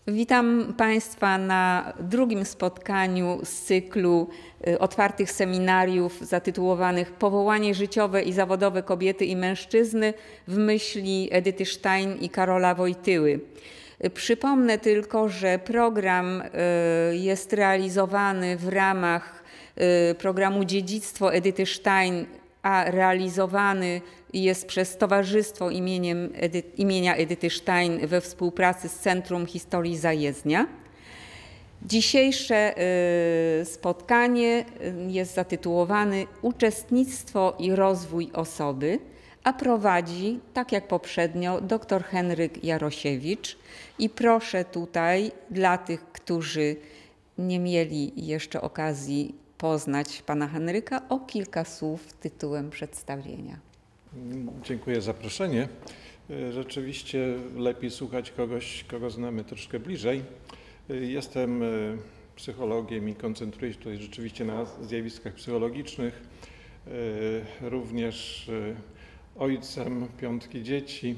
Witam Państwa na drugim spotkaniu z cyklu otwartych seminariów zatytułowanych Powołanie życiowe i zawodowe kobiety i mężczyzny w myśli Edyty Stein i Karola Wojtyły. Przypomnę tylko, że program jest realizowany w ramach programu Dziedzictwo Edyty Stein, a realizowany jest przez Towarzystwo imienia Edyty Stein we współpracy z Centrum Historii Zajezdnia. Dzisiejsze spotkanie jest zatytułowane Uczestnictwo i rozwój osoby, a prowadzi, tak jak poprzednio, dr Henryk Jarosiewicz. I proszę tutaj dla tych, którzy nie mieli jeszcze okazji poznać pana Henryka, o kilka słów tytułem przedstawienia. Dziękuję za zaproszenie. Rzeczywiście lepiej słuchać kogoś, kogo znamy troszkę bliżej. Jestem psychologiem i koncentruję się tutaj rzeczywiście na zjawiskach psychologicznych. Również ojcem 5 dzieci.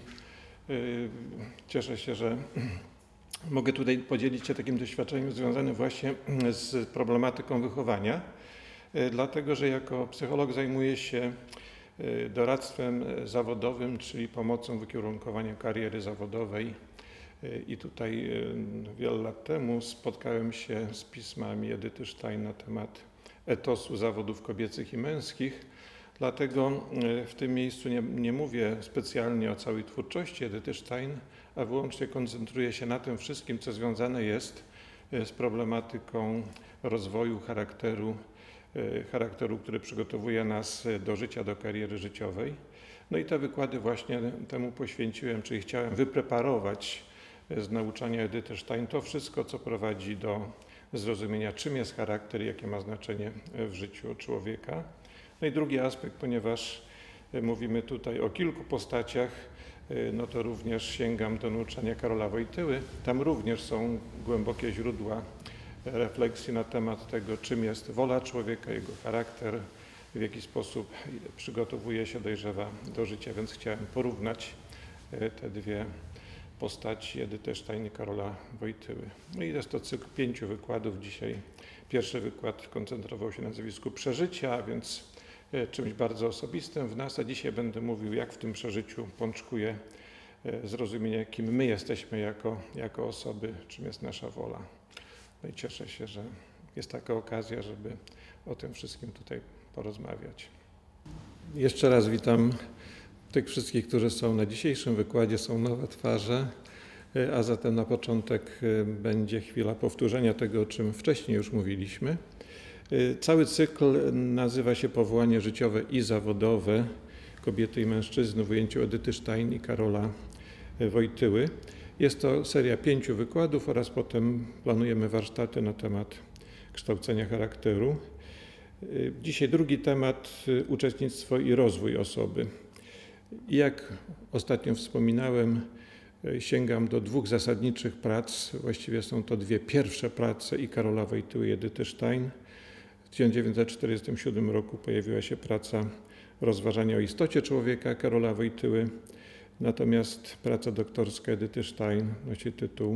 Cieszę się, że mogę tutaj podzielić się takim doświadczeniem związanym właśnie z problematyką wychowania, dlatego że jako psycholog zajmuję się doradztwem zawodowym, czyli pomocą w ukierunkowaniu kariery zawodowej. I tutaj wiele lat temu spotkałem się z pismami Edyty Stein na temat etosu zawodów kobiecych i męskich. Dlatego w tym miejscu nie mówię specjalnie o całej twórczości Edyty Stein, a wyłącznie koncentruję się na tym wszystkim, co związane jest z problematyką rozwoju charakteru, który przygotowuje nas do życia, do kariery życiowej. No i te wykłady właśnie temu poświęciłem, czyli chciałem wypreparować z nauczania Edyty Stein to wszystko, co prowadzi do zrozumienia, czym jest charakter i jakie ma znaczenie w życiu człowieka. No i drugi aspekt, ponieważ mówimy tutaj o kilku postaciach, no to również sięgam do nauczania Karola Wojtyły. Tam również są głębokie źródła refleksji na temat tego, czym jest wola człowieka, jego charakter, w jaki sposób przygotowuje się, dojrzewa do życia, więc chciałem porównać te dwie postaci, Edytę Stein i Karola Wojtyły. No i jest to cykl 5 wykładów. Dzisiaj pierwszy wykład koncentrował się na zjawisku przeżycia, a więc czymś bardzo osobistym w nas, a dzisiaj będę mówił, jak w tym przeżyciu pączkuje zrozumienie, kim my jesteśmy jako osoby, czym jest nasza wola. No i cieszę się, że jest taka okazja, żeby o tym wszystkim tutaj porozmawiać. Jeszcze raz witam tych wszystkich, którzy są na dzisiejszym wykładzie, są nowe twarze, a zatem na początek będzie chwila powtórzenia tego, o czym wcześniej już mówiliśmy. Cały cykl nazywa się Powołanie życiowe i zawodowe kobiety i mężczyzny w ujęciu Edyty Stein i Karola Wojtyły. Jest to seria 5 wykładów oraz potem planujemy warsztaty na temat kształcenia charakteru. Dzisiaj drugi temat, uczestnictwo i rozwój osoby. I jak ostatnio wspominałem, sięgam do 2 zasadniczych prac, właściwie są to 2 pierwsze prace i Karola Wojtyły i Edyty Stein. W 1947 roku pojawiła się praca Rozważania o istocie człowieka Karola Wojtyły, natomiast praca doktorska Edyty Stein nosi tytuł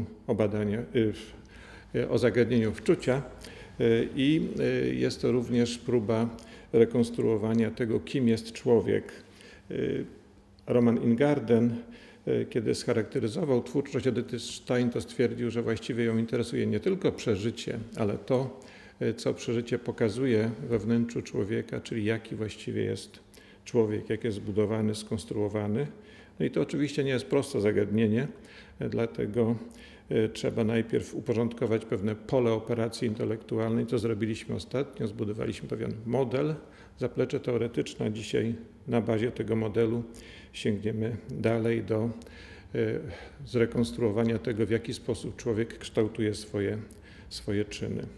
o zagadnieniu wczucia i jest to również próba rekonstruowania tego, kim jest człowiek. Roman Ingarden, kiedy scharakteryzował twórczość Edyty Stein, to stwierdził, że właściwie ją interesuje nie tylko przeżycie, ale to, co przeżycie pokazuje we wnętrzu człowieka, czyli jaki właściwie jest człowiek, jak jest zbudowany, skonstruowany. No i to oczywiście nie jest proste zagadnienie, dlatego trzeba najpierw uporządkować pewne pole operacji intelektualnej, co zrobiliśmy ostatnio. Zbudowaliśmy pewien model, zaplecze teoretyczne. Dzisiaj na bazie tego modelu sięgniemy dalej do zrekonstruowania tego, w jaki sposób człowiek kształtuje swoje czyny.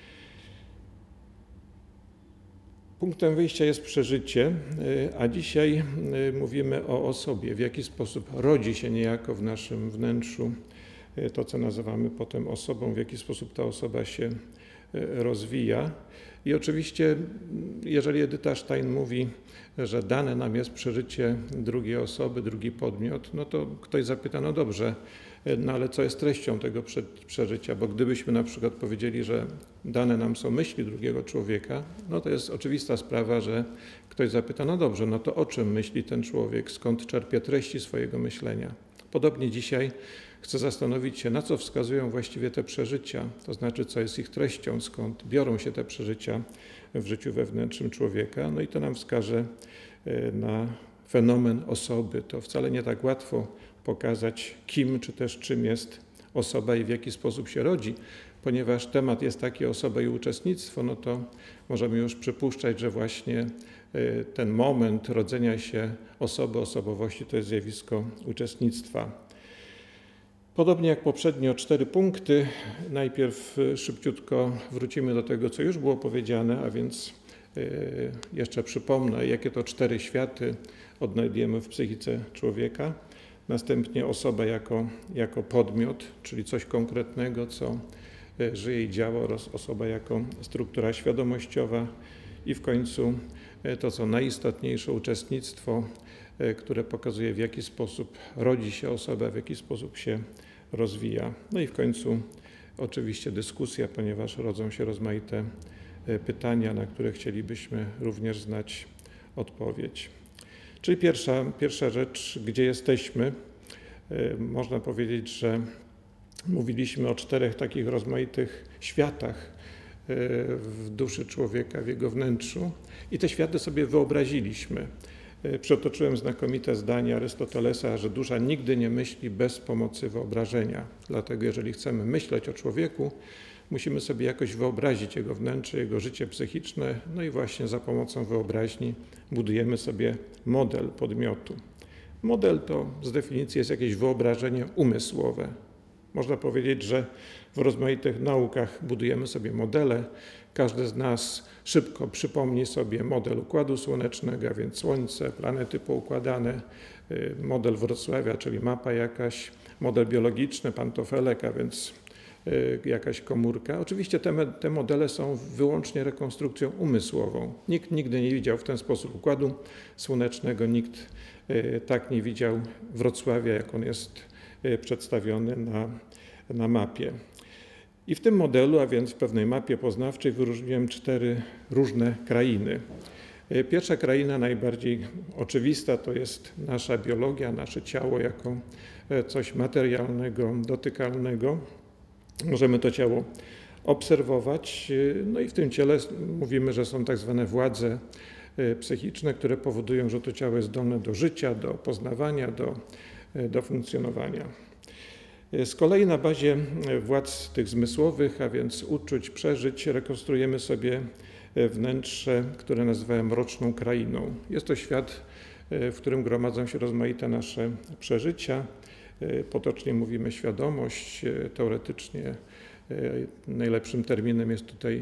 Punktem wyjścia jest przeżycie, a dzisiaj mówimy o osobie, w jaki sposób rodzi się niejako w naszym wnętrzu to, co nazywamy potem osobą, w jaki sposób ta osoba się rozwija. I oczywiście, jeżeli Edyta Stein mówi, że dane nam jest przeżycie drugiej osoby, drugi podmiot, no to ktoś zapyta, no dobrze, No ale co jest treścią tego przeżycia? Bo gdybyśmy na przykład powiedzieli, że dane nam są myśli drugiego człowieka, no to jest oczywista sprawa, że ktoś zapyta, no dobrze, no to o czym myśli ten człowiek, skąd czerpie treści swojego myślenia? Podobnie dzisiaj chcę zastanowić się, na co wskazują właściwie te przeżycia, to znaczy co jest ich treścią, skąd biorą się te przeżycia w życiu wewnętrznym człowieka, no i to nam wskaże na fenomen osoby. To wcale nie tak łatwo pokazać, kim czy też czym jest osoba i w jaki sposób się rodzi, ponieważ temat jest taki, osoba i uczestnictwo, no to możemy już przypuszczać, że właśnie ten moment rodzenia się osoby, osobowości to jest zjawisko uczestnictwa. Podobnie jak poprzednio 4 punkty, najpierw szybciutko wrócimy do tego, co już było powiedziane, a więc jeszcze przypomnę, jakie to 4 światy odnajdujemy w psychice człowieka. Następnie osoba jako podmiot, czyli coś konkretnego, co żyje i działa, oraz osoba jako struktura świadomościowa i w końcu to, co najistotniejsze, uczestnictwo, które pokazuje, w jaki sposób rodzi się osoba, w jaki sposób się rozwija. No i w końcu oczywiście dyskusja, ponieważ rodzą się rozmaite pytania, na które chcielibyśmy również znać odpowiedź. Czyli pierwsza rzecz, gdzie jesteśmy. Można powiedzieć, że mówiliśmy o 4 takich rozmaitych światach w duszy człowieka, w jego wnętrzu i te światy sobie wyobraziliśmy. Przytoczyłem znakomite zdanie Arystotelesa, że dusza nigdy nie myśli bez pomocy wyobrażenia. Dlatego jeżeli chcemy myśleć o człowieku, musimy sobie jakoś wyobrazić jego wnętrze, jego życie psychiczne, no i właśnie za pomocą wyobraźni budujemy sobie model podmiotu. Model to z definicji jest jakieś wyobrażenie umysłowe. Można powiedzieć, że w rozmaitych naukach budujemy sobie modele. Każdy z nas szybko przypomni sobie model Układu Słonecznego, a więc Słońce, planety poukładane, model Wrocławia, czyli mapa jakaś, model biologiczny, pantofelek, a więc jakaś komórka. Oczywiście te modele są wyłącznie rekonstrukcją umysłową. Nikt nigdy nie widział w ten sposób Układu Słonecznego, nikt tak nie widział Wrocławia, jak on jest przedstawiony na mapie. I w tym modelu, a więc w pewnej mapie poznawczej, wyróżniłem 4 różne krainy. Pierwsza kraina, najbardziej oczywista, to jest nasza biologia, nasze ciało jako coś materialnego, dotykalnego. Możemy to ciało obserwować, no i w tym ciele mówimy, że są tak zwane władze psychiczne, które powodują, że to ciało jest zdolne do życia, do poznawania, do funkcjonowania. Z kolei na bazie władz tych zmysłowych, a więc uczuć, przeżyć, rekonstruujemy sobie wnętrze, które nazywałem mroczną krainą. Jest to świat, w którym gromadzą się rozmaite nasze przeżycia. Potocznie mówimy świadomość, teoretycznie najlepszym terminem jest tutaj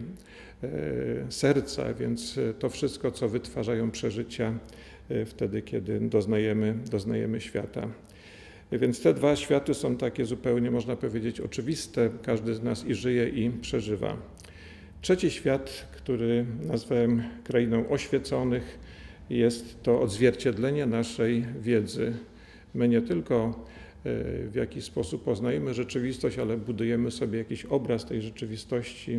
serca, więc to wszystko, co wytwarzają przeżycia wtedy, kiedy doznajemy świata. Więc te 2 światy są takie zupełnie, można powiedzieć, oczywiste. Każdy z nas i żyje, i przeżywa. Trzeci świat, który nazwałem krainą oświeconych, jest to odzwierciedlenie naszej wiedzy. My nie tylko w jakiś sposób poznajemy rzeczywistość, ale budujemy sobie jakiś obraz tej rzeczywistości,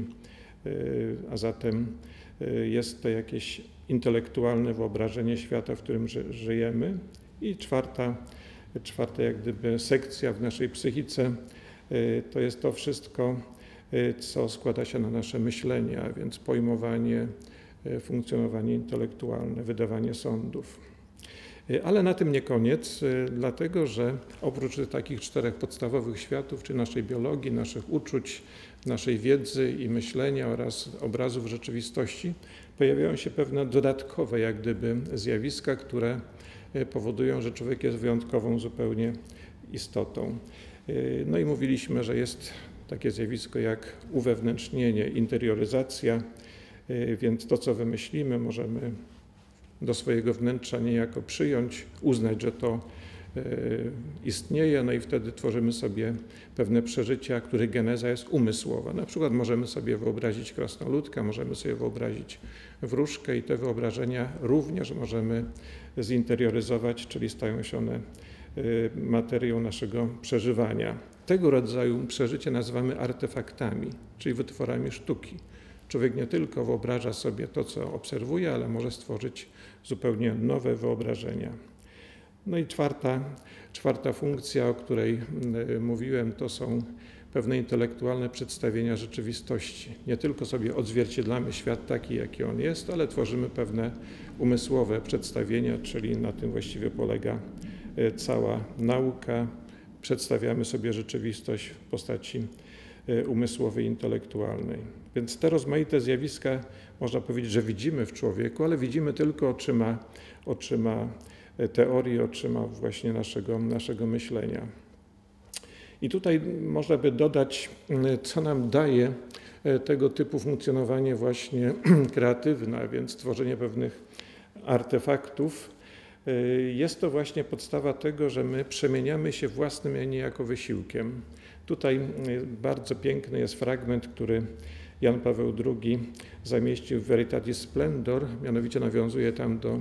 a zatem jest to jakieś intelektualne wyobrażenie świata, w którym żyjemy. I czwarta jak gdyby sekcja w naszej psychice to jest to wszystko, co składa się na nasze myślenie, a więc pojmowanie, funkcjonowanie intelektualne, wydawanie sądów. Ale na tym nie koniec, dlatego że oprócz takich 4 podstawowych światów, czy naszej biologii, naszych uczuć, naszej wiedzy i myślenia oraz obrazów rzeczywistości, pojawiają się pewne dodatkowe jak gdyby zjawiska, które powodują, że człowiek jest wyjątkową zupełnie istotą. No i mówiliśmy, że jest takie zjawisko jak uwewnętrznienie, interioryzacja, więc to, co wymyślimy, możemy do swojego wnętrza niejako przyjąć, uznać, że to istnieje, no i wtedy tworzymy sobie pewne przeżycia, których geneza jest umysłowa. Na przykład możemy sobie wyobrazić krasnoludka, możemy sobie wyobrazić wróżkę i te wyobrażenia również możemy zinterioryzować, czyli stają się one materią naszego przeżywania. Tego rodzaju przeżycie nazywamy artefaktami, czyli wytworami sztuki. Człowiek nie tylko wyobraża sobie to, co obserwuje, ale może stworzyć zupełnie nowe wyobrażenia. No i czwarta funkcja, o której mówiłem, to są pewne intelektualne przedstawienia rzeczywistości. Nie tylko sobie odzwierciedlamy świat taki, jaki on jest, ale tworzymy pewne umysłowe przedstawienia, czyli na tym właściwie polega cała nauka. Przedstawiamy sobie rzeczywistość w postaci umysłowej, intelektualnej. Więc te rozmaite zjawiska, można powiedzieć, że widzimy w człowieku, ale widzimy tylko oczyma teorii, oczyma właśnie naszego myślenia. I tutaj można by dodać, co nam daje tego typu funkcjonowanie właśnie kreatywne, a więc tworzenie pewnych artefaktów. Jest to właśnie podstawa tego, że my przemieniamy się własnym, a niejako wysiłkiem. Tutaj bardzo piękny jest fragment, który Jan Paweł II zamieścił w Veritatis Splendor, mianowicie nawiązuje tam do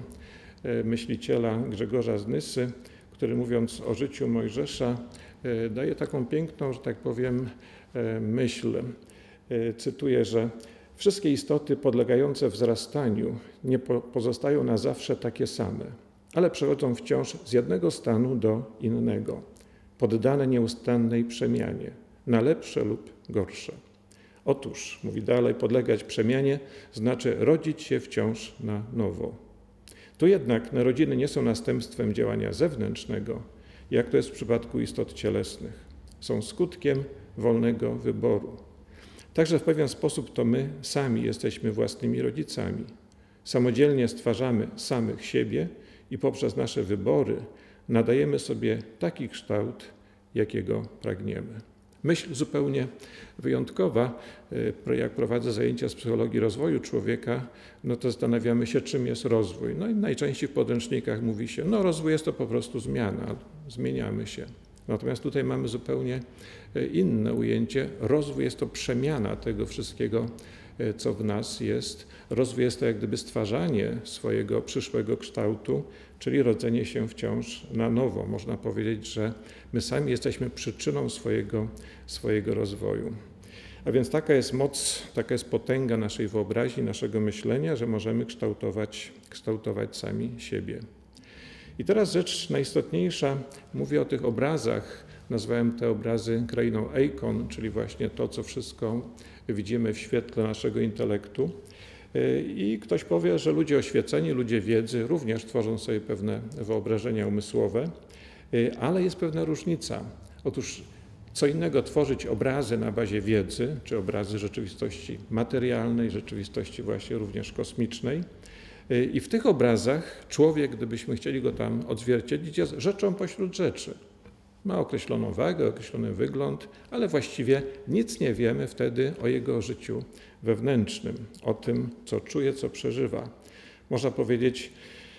myśliciela Grzegorza z Nysy, który mówiąc o życiu Mojżesza daje taką piękną, że tak powiem, myśl. Cytuję, że wszystkie istoty podlegające wzrastaniu nie pozostają na zawsze takie same, ale przechodzą wciąż z jednego stanu do innego, poddane nieustannej przemianie, na lepsze lub gorsze. Otóż, mówi dalej, podlegać przemianie znaczy rodzić się wciąż na nowo. Tu jednak narodziny nie są następstwem działania zewnętrznego, jak to jest w przypadku istot cielesnych. Są skutkiem wolnego wyboru. Także w pewien sposób to my sami jesteśmy własnymi rodzicami. Samodzielnie stwarzamy samych siebie i poprzez nasze wybory nadajemy sobie taki kształt, jakiego pragniemy. Myśl zupełnie wyjątkowa, jak prowadzę zajęcia z psychologii rozwoju człowieka, no to zastanawiamy się, czym jest rozwój. No i najczęściej w podręcznikach mówi się, no rozwój jest to po prostu zmiana, zmieniamy się. Natomiast tutaj mamy zupełnie inne ujęcie. Rozwój jest to przemiana tego wszystkiego, co w nas jest. Rozwój jest to jak gdyby stwarzanie swojego przyszłego kształtu, czyli rodzenie się wciąż na nowo. Można powiedzieć, że my sami jesteśmy przyczyną swojego rozwoju. A więc taka jest moc, taka jest potęga naszej wyobraźni, naszego myślenia, że możemy kształtować sami siebie. I teraz rzecz najistotniejsza, mówię o tych obrazach, nazwałem te obrazy krainą eikon, czyli właśnie to, co wszystko widzimy w świetle naszego intelektu. I ktoś powie, że ludzie oświeceni, ludzie wiedzy również tworzą sobie pewne wyobrażenia umysłowe, ale jest pewna różnica. Otóż co innego tworzyć obrazy na bazie wiedzy, czy obrazy rzeczywistości materialnej, rzeczywistości właśnie również kosmicznej. I w tych obrazach człowiek, gdybyśmy chcieli go tam odzwierciedlić, jest rzeczą pośród rzeczy. Ma określoną wagę, określony wygląd, ale właściwie nic nie wiemy wtedy o jego życiu wewnętrznym, o tym, co czuje, co przeżywa. Można powiedzieć,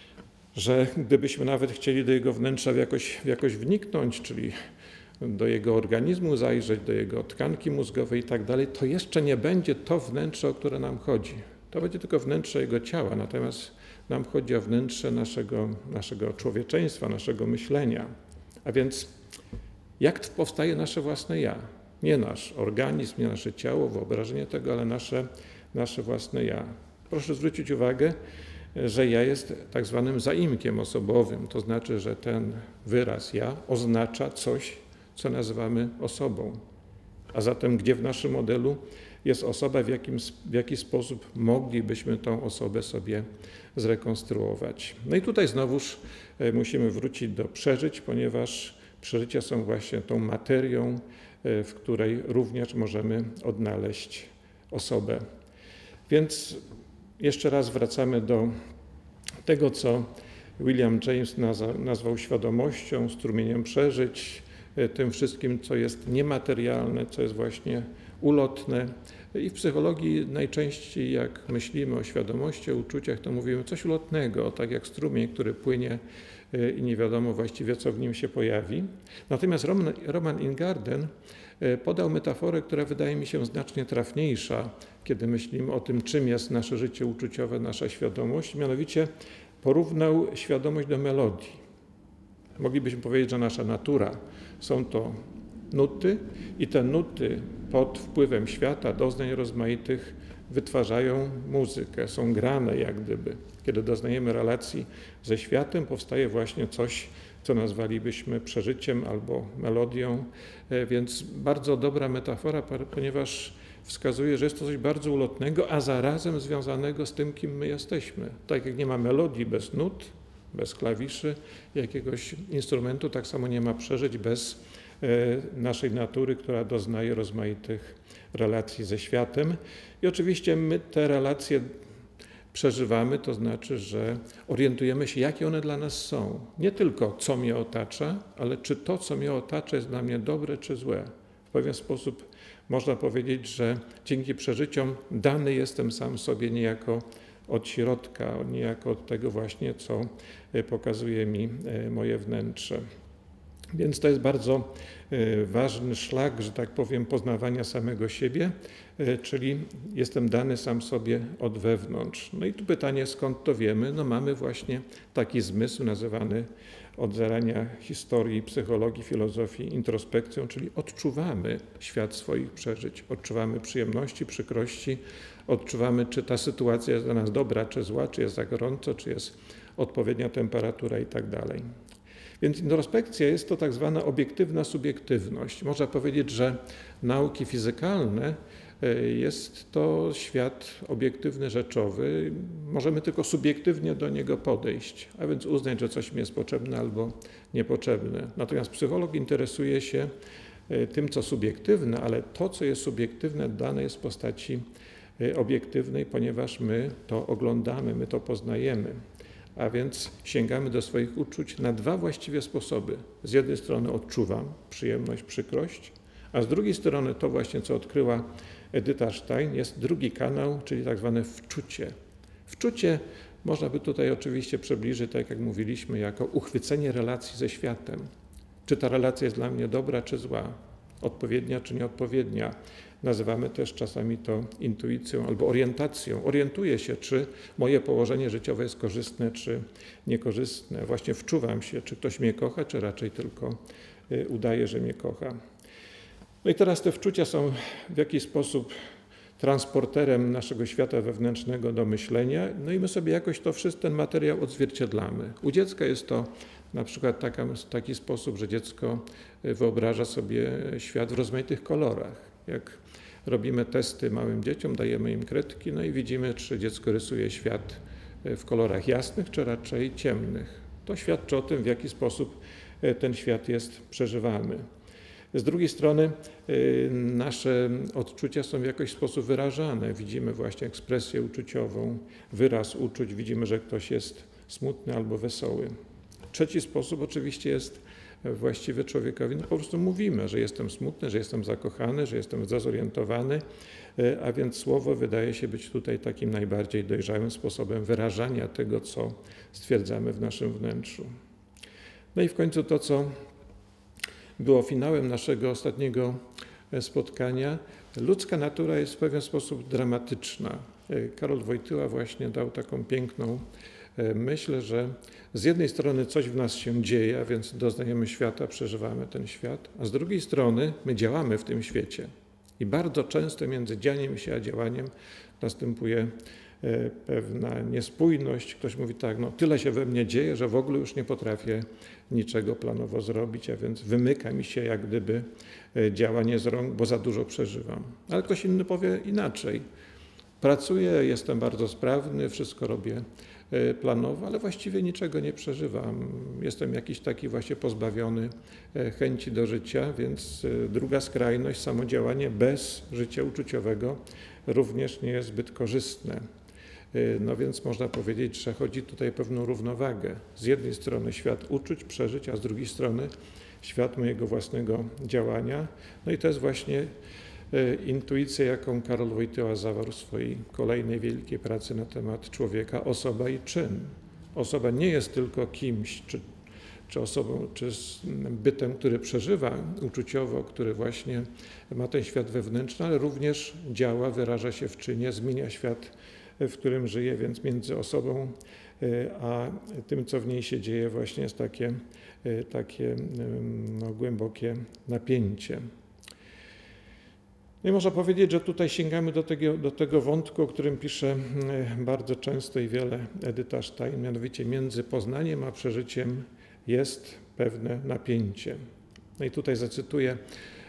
że gdybyśmy nawet chcieli do jego wnętrza jakoś wniknąć, czyli do jego organizmu zajrzeć, do jego tkanki mózgowej i tak dalej, to jeszcze nie będzie to wnętrze, o które nam chodzi. To będzie tylko wnętrze jego ciała, natomiast nam chodzi o wnętrze naszego człowieczeństwa, naszego myślenia. A więc jak powstaje nasze własne ja? Nie nasz organizm, nie nasze ciało, wyobrażenie tego, ale nasze własne ja. Proszę zwrócić uwagę, że ja jest tak zwanym zaimkiem osobowym, to znaczy, że ten wyraz ja oznacza coś, co nazywamy osobą. A zatem gdzie w naszym modelu jest osoba, w jaki sposób moglibyśmy tą osobę sobie zrekonstruować. No i tutaj znowuż musimy wrócić do przeżyć, ponieważ przeżycia są właśnie tą materią, w której również możemy odnaleźć osobę. Więc jeszcze raz wracamy do tego, co William James nazwał świadomością, strumieniem przeżyć, tym wszystkim, co jest niematerialne, co jest właśnie ulotne. I w psychologii najczęściej, jak myślimy o świadomości, o uczuciach, to mówimy coś ulotnego, tak jak strumień, który płynie i nie wiadomo właściwie, co w nim się pojawi. Natomiast Roman Ingarden podał metaforę, która wydaje mi się znacznie trafniejsza, kiedy myślimy o tym, czym jest nasze życie uczuciowe, nasza świadomość. Mianowicie porównał świadomość do melodii. Moglibyśmy powiedzieć, że nasza natura są to nuty i te nuty pod wpływem świata, doznań rozmaitych wytwarzają muzykę, są grane jak gdyby. Kiedy doznajemy relacji ze światem, powstaje właśnie coś, co nazwalibyśmy przeżyciem albo melodią, więc bardzo dobra metafora, ponieważ wskazuje, że jest to coś bardzo ulotnego, a zarazem związanego z tym, kim my jesteśmy. Tak jak nie ma melodii bez nut, bez klawiszy, jakiegoś instrumentu, tak samo nie ma przeżyć bez naszej natury, która doznaje rozmaitych relacji ze światem. I oczywiście my te relacje przeżywamy, to znaczy, że orientujemy się, jakie one dla nas są. Nie tylko co mnie otacza, ale czy to, co mnie otacza, jest dla mnie dobre czy złe. W pewien sposób można powiedzieć, że dzięki przeżyciom dany jestem sam sobie niejako od środka, niejako od tego właśnie, co pokazuje mi moje wnętrze. Więc to jest bardzo ważny szlak, że tak powiem, poznawania samego siebie, czyli jestem dany sam sobie od wewnątrz. No i tu pytanie, skąd to wiemy? No mamy właśnie taki zmysł nazywany od zarania historii, psychologii, filozofii introspekcją, czyli odczuwamy świat swoich przeżyć, odczuwamy przyjemności, przykrości, odczuwamy, czy ta sytuacja jest dla nas dobra, czy zła, czy jest za gorąco, czy jest odpowiednia temperatura i tak dalej. Więc introspekcja jest to tak zwana obiektywna subiektywność. Można powiedzieć, że nauki fizykalne jest to świat obiektywny, rzeczowy. Możemy tylko subiektywnie do niego podejść, a więc uznać, że coś mi jest potrzebne albo niepotrzebne. Natomiast psycholog interesuje się tym, co subiektywne, ale to, co jest subiektywne, dane jest w postaci obiektywnej, ponieważ my to oglądamy, my to poznajemy. A więc sięgamy do swoich uczuć na dwa właściwie sposoby. Z jednej strony odczuwam przyjemność, przykrość, a z drugiej strony to właśnie, co odkryła Edyta Stein, jest drugi kanał, czyli tak zwane wczucie. Wczucie można by tutaj oczywiście przybliżyć, tak jak mówiliśmy, jako uchwycenie relacji ze światem. Czy ta relacja jest dla mnie dobra, czy zła? Odpowiednia, czy nieodpowiednia? Nazywamy też czasami to intuicją albo orientacją. Orientuję się, czy moje położenie życiowe jest korzystne, czy niekorzystne. Właśnie wczuwam się, czy ktoś mnie kocha, czy raczej tylko udaje, że mnie kocha. No i teraz te wczucia są w jakiś sposób transporterem naszego świata wewnętrznego do myślenia, no i my sobie jakoś to ten materiał odzwierciedlamy. U dziecka jest to na przykład taki sposób, że dziecko wyobraża sobie świat w rozmaitych kolorach. Jak robimy testy małym dzieciom, dajemy im kredki, no i widzimy, czy dziecko rysuje świat w kolorach jasnych, czy raczej ciemnych. To świadczy o tym, w jaki sposób ten świat jest przeżywany. Z drugiej strony nasze odczucia są w jakiś sposób wyrażane. Widzimy właśnie ekspresję uczuciową, wyraz uczuć, widzimy, że ktoś jest smutny albo wesoły. Trzeci sposób oczywiście jest właściwy człowiekowi. No po prostu mówimy, że jestem smutny, że jestem zakochany, że jestem zdezorientowany, a więc słowo wydaje się być tutaj takim najbardziej dojrzałym sposobem wyrażania tego, co stwierdzamy w naszym wnętrzu. No i w końcu to, co było finałem naszego ostatniego spotkania. Ludzka natura jest w pewien sposób dramatyczna. Karol Wojtyła właśnie dał taką piękną myśl, że z jednej strony coś w nas się dzieje, a więc doznajemy świata, przeżywamy ten świat, a z drugiej strony my działamy w tym świecie. I bardzo często między dzianiem się a działaniem następuje pewna niespójność. Ktoś mówi tak, no tyle się we mnie dzieje, że w ogóle już nie potrafię niczego planowo zrobić, a więc wymyka mi się jak gdyby działanie z rąk, bo za dużo przeżywam. Ale ktoś inny powie inaczej. Pracuję, jestem bardzo sprawny, wszystko robię planowo, ale właściwie niczego nie przeżywam. Jestem jakiś taki właśnie pozbawiony chęci do życia, więc druga skrajność, samodziałanie bez życia uczuciowego również nie jest zbyt korzystne. No więc można powiedzieć, że chodzi tutaj o pewną równowagę. Z jednej strony świat uczuć, przeżyć, a z drugiej strony świat mojego własnego działania. No i to jest właśnie intuicja, jaką Karol Wojtyła zawarł w swojej kolejnej wielkiej pracy na temat człowieka, osoba i czyn. Osoba nie jest tylko kimś, czy osobą, czy bytem, który przeżywa uczuciowo, który właśnie ma ten świat wewnętrzny, ale również działa, wyraża się w czynie, zmienia świat, w którym żyje, więc między osobą a tym, co w niej się dzieje, właśnie jest takie takie głębokie napięcie. No i można powiedzieć, że tutaj sięgamy do tego wątku, o którym pisze bardzo często i wiele Edyta Stein, mianowicie między poznaniem a przeżyciem jest pewne napięcie. No i tutaj zacytuję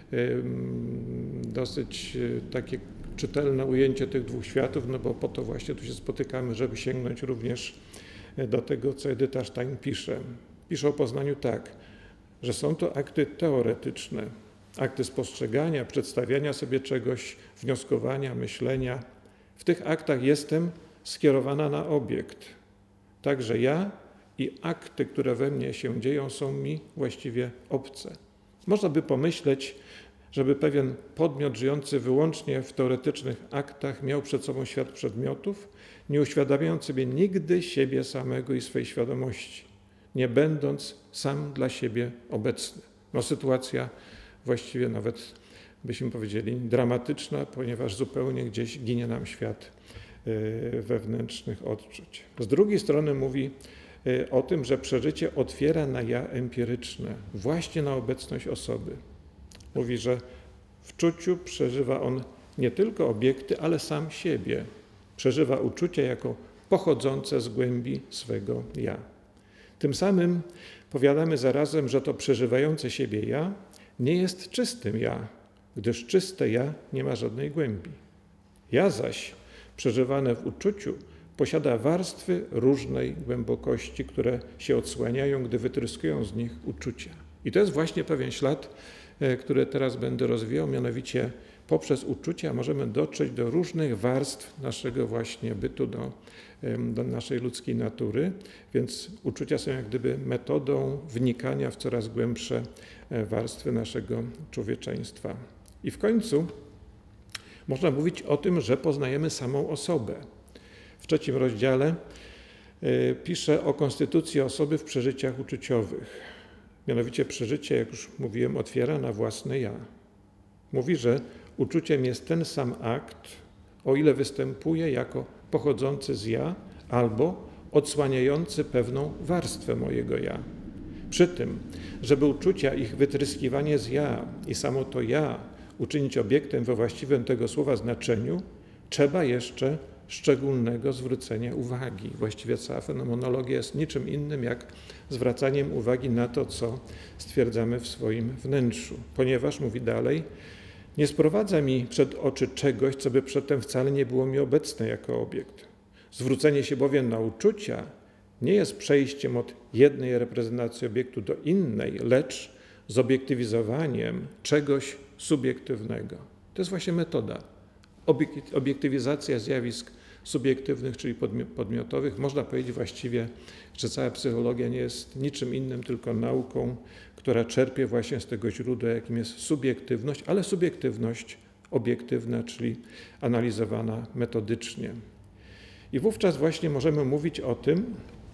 dosyć takie czytelne ujęcie tych dwóch światów, no bo po to właśnie tu się spotykamy, żeby sięgnąć również do tego, co Edyta Stein pisze. Pisze o poznaniu tak, że są to akty teoretyczne, akty spostrzegania, przedstawiania sobie czegoś, wnioskowania, myślenia. W tych aktach jestem skierowana na obiekt. Także ja i akty, które we mnie się dzieją, są mi właściwie obce. Można by pomyśleć, żeby pewien podmiot żyjący wyłącznie w teoretycznych aktach miał przed sobą świat przedmiotów, nie uświadamiając sobie nigdy siebie samego i swej świadomości, nie będąc sam dla siebie obecny. No, sytuacja właściwie nawet, byśmy powiedzieli, dramatyczna, ponieważ zupełnie gdzieś ginie nam świat wewnętrznych odczuć. Z drugiej strony mówi o tym, że przeżycie otwiera na ja empiryczne, właśnie na obecność osoby. Mówi, że w czuciu przeżywa on nie tylko obiekty, ale sam siebie. Przeżywa uczucia jako pochodzące z głębi swego ja. Tym samym powiadamy zarazem, że to przeżywające siebie ja nie jest czystym ja, gdyż czyste ja nie ma żadnej głębi. Ja zaś, przeżywane w uczuciu, posiada warstwy różnej głębokości, które się odsłaniają, gdy wytryskują z nich uczucia. I to jest właśnie pewien ślad, który teraz będę rozwijał, mianowicie poprzez uczucia możemy dotrzeć do różnych warstw naszego właśnie bytu, do naszej ludzkiej natury, więc uczucia są jak gdyby metodą wnikania w coraz głębsze warstwy naszego człowieczeństwa. I w końcu można mówić o tym, że poznajemy samą osobę. W 3 rozdziale pisze o konstytucji osoby w przeżyciach uczuciowych. Mianowicie przeżycie, jak już mówiłem, otwiera na własne ja. Mówi, że uczuciem jest ten sam akt, o ile występuje jako pochodzący z ja albo odsłaniający pewną warstwę mojego ja. Przy tym, żeby uczucia, ich wytryskiwanie z ja i samo to ja uczynić obiektem we właściwym tego słowa znaczeniu, trzeba jeszcze szczególnego zwrócenia uwagi. Właściwie cała fenomenologia jest niczym innym jak zwracaniem uwagi na to, co stwierdzamy w swoim wnętrzu. Ponieważ, mówi dalej, nie sprowadza mi przed oczy czegoś, co by przedtem wcale nie było mi obecne jako obiekt. Zwrócenie się bowiem na uczucia nie jest przejściem od jednej reprezentacji obiektu do innej, lecz zobiektywizowaniem czegoś subiektywnego. To jest właśnie metoda. Obiektywizacja zjawisk subiektywnych, czyli podmiotowych. Można powiedzieć właściwie, że cała psychologia nie jest niczym innym, tylko nauką, która czerpie właśnie z tego źródła, jakim jest subiektywność, ale subiektywność obiektywna, czyli analizowana metodycznie. I wówczas właśnie możemy mówić o tym,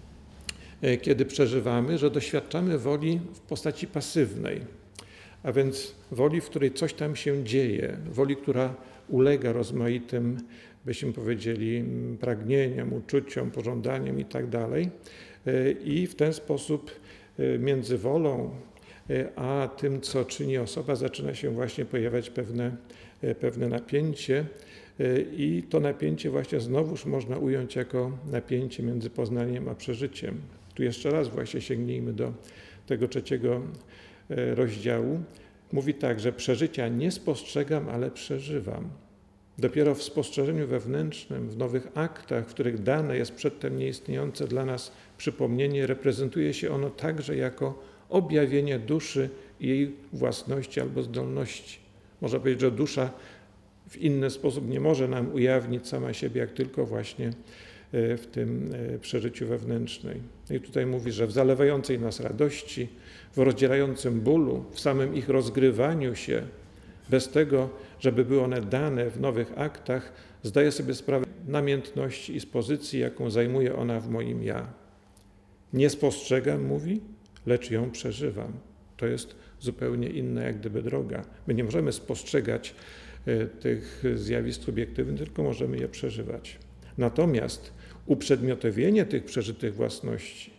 kiedy przeżywamy, że doświadczamy woli w postaci pasywnej, a więc woli, w której coś tam się dzieje, woli, która ulega rozmaitym, byśmy powiedzieli, pragnieniom, uczuciom, pożądaniom i tak dalej. I w ten sposób między wolą a tym, co czyni osoba, zaczyna się właśnie pojawiać pewne napięcie i to napięcie właśnie znowuż można ująć jako napięcie między poznaniem a przeżyciem. Tu jeszcze raz właśnie sięgnijmy do tego 3 rozdziału. Mówi tak, że przeżycia nie spostrzegam, ale przeżywam. Dopiero w spostrzeżeniu wewnętrznym, w nowych aktach, w których dane jest przedtem nieistniejące dla nas przypomnienie, reprezentuje się ono także jako objawienie duszy i jej własności albo zdolności. Można powiedzieć, że dusza w inny sposób nie może nam ujawnić sama siebie, jak tylko właśnie w tym przeżyciu wewnętrznej. I tutaj mówi, że w zalewającej nas radości, w rozdzierającym bólu, w samym ich rozgrywaniu się, bez tego, żeby były one dane w nowych aktach, zdaję sobie sprawę z namiętności i z pozycji, jaką zajmuje ona w moim ja. Nie spostrzegam, mówi, lecz ją przeżywam. To jest zupełnie inna jak gdyby droga. My nie możemy spostrzegać tych zjawisk subiektywnych, tylko możemy je przeżywać. Natomiast uprzedmiotowienie tych przeżytych własności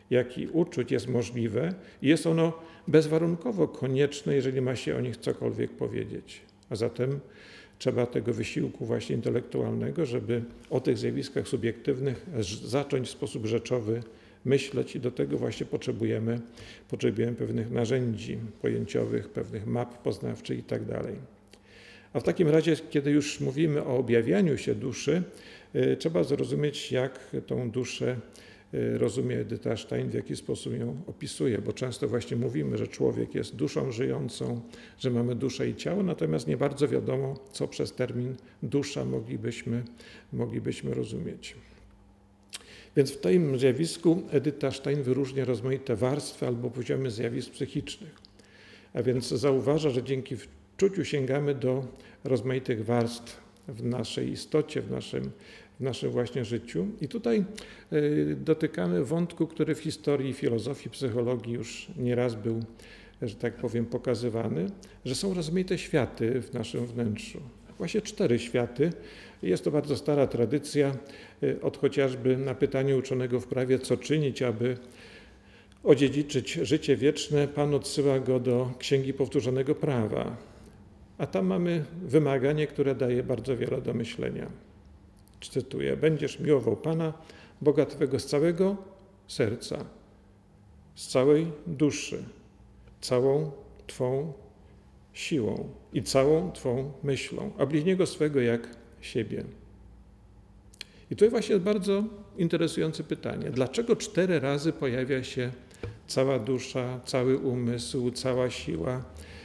jak i uczuć jest możliwe i jest ono bezwarunkowo konieczne, jeżeli ma się o nich cokolwiek powiedzieć. A zatem trzeba tego wysiłku właśnie intelektualnego, żeby o tych zjawiskach subiektywnych zacząć w sposób rzeczowy myśleć i do tego właśnie potrzebujemy pewnych narzędzi pojęciowych, pewnych map poznawczych i tak dalej. A w takim razie, kiedy już mówimy o objawianiu się duszy, trzeba zrozumieć, jak tą duszę rozumie Edyta Stein, w jaki sposób ją opisuje, bo często właśnie mówimy, że człowiek jest duszą żyjącą, że mamy duszę i ciało, natomiast nie bardzo wiadomo, co przez termin dusza moglibyśmy rozumieć. Więc w tym zjawisku Edyta Stein wyróżnia rozmaite warstwy albo poziomy zjawisk psychicznych. A więc zauważa, że dzięki wczuciu sięgamy do rozmaitych warstw w naszej istocie, w naszym właśnie życiu. I tutaj dotykamy wątku, który w historii filozofii, psychologii już nieraz był, że tak powiem, pokazywany, że są rozmaite światy w naszym wnętrzu. Właśnie 4 światy. Jest to bardzo stara tradycja, od chociażby na pytanie uczonego w prawie, co czynić, aby odziedziczyć życie wieczne, Pan odsyła go do Księgi Powtórzonego Prawa. A tam mamy wymaganie, które daje bardzo wiele do myślenia. Cytuję: będziesz miłował Pana, Boga Twego z całego serca, z całej duszy, całą Twą siłą i całą Twą myślą, a bliźniego swego jak siebie. I to właśnie jest bardzo interesujące pytanie. Dlaczego 4 razy pojawia się cała dusza, cały umysł, cała siła,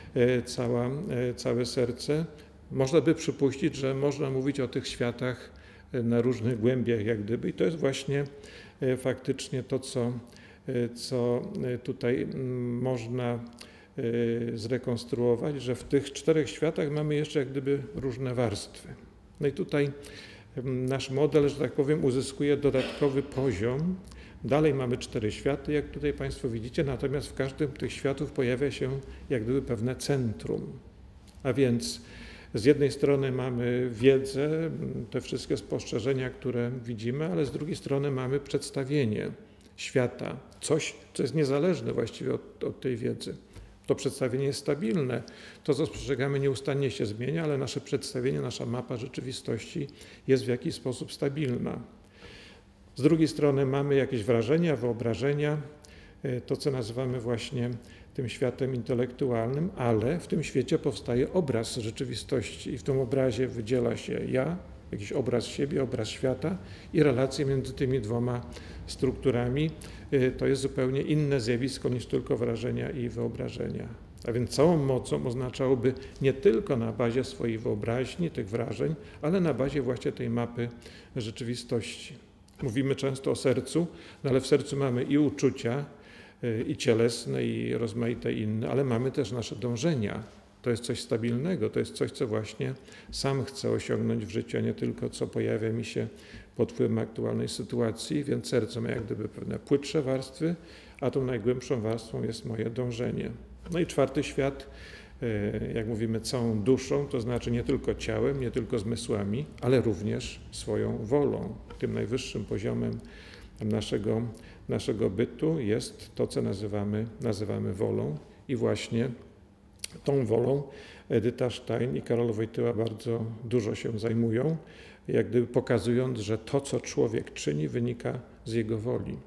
całe serce? Można by przypuścić, że można mówić o tych światach na różnych głębiach jak gdyby. I to jest właśnie faktycznie to, co tutaj można zrekonstruować, że w tych 4 światach mamy jeszcze jak gdyby różne warstwy. No i tutaj nasz model, że tak powiem, uzyskuje dodatkowy poziom. Dalej mamy 4 światy, jak tutaj Państwo widzicie, natomiast w każdym tych światów pojawia się jak gdyby pewne centrum. A więc z jednej strony mamy wiedzę, te wszystkie spostrzeżenia, które widzimy, ale z drugiej strony mamy przedstawienie świata, coś, co jest niezależne właściwie od tej wiedzy. To przedstawienie jest stabilne, to co spostrzegamy nieustannie się zmienia, ale nasze przedstawienie, nasza mapa rzeczywistości jest w jakiś sposób stabilna. Z drugiej strony mamy jakieś wrażenia, wyobrażenia, to co nazywamy właśnie tym światem intelektualnym, ale w tym świecie powstaje obraz rzeczywistości i w tym obrazie wydziela się ja, jakiś obraz siebie, obraz świata i relacje między tymi 2 strukturami. To jest zupełnie inne zjawisko niż tylko wrażenia i wyobrażenia. A więc całą mocą oznaczałoby nie tylko na bazie swojej wyobraźni, tych wrażeń, ale na bazie właśnie tej mapy rzeczywistości. Mówimy często o sercu, no ale w sercu mamy i uczucia, i cielesne, i rozmaite inne, ale mamy też nasze dążenia. To jest coś stabilnego, to jest coś, co właśnie sam chcę osiągnąć w życiu, a nie tylko co pojawia mi się pod wpływem aktualnej sytuacji, więc serce ma jak gdyby pewne płytsze warstwy, a tą najgłębszą warstwą jest moje dążenie. No i 4 świat, jak mówimy, całą duszą, to znaczy nie tylko ciałem, nie tylko zmysłami, ale również swoją wolą. Tym najwyższym poziomem naszego bytu jest to, co nazywamy wolą i właśnie tą wolą Edyta Stein i Karol Wojtyła bardzo dużo się zajmują, jak gdyby pokazując, że to, co człowiek czyni, wynika z jego woli.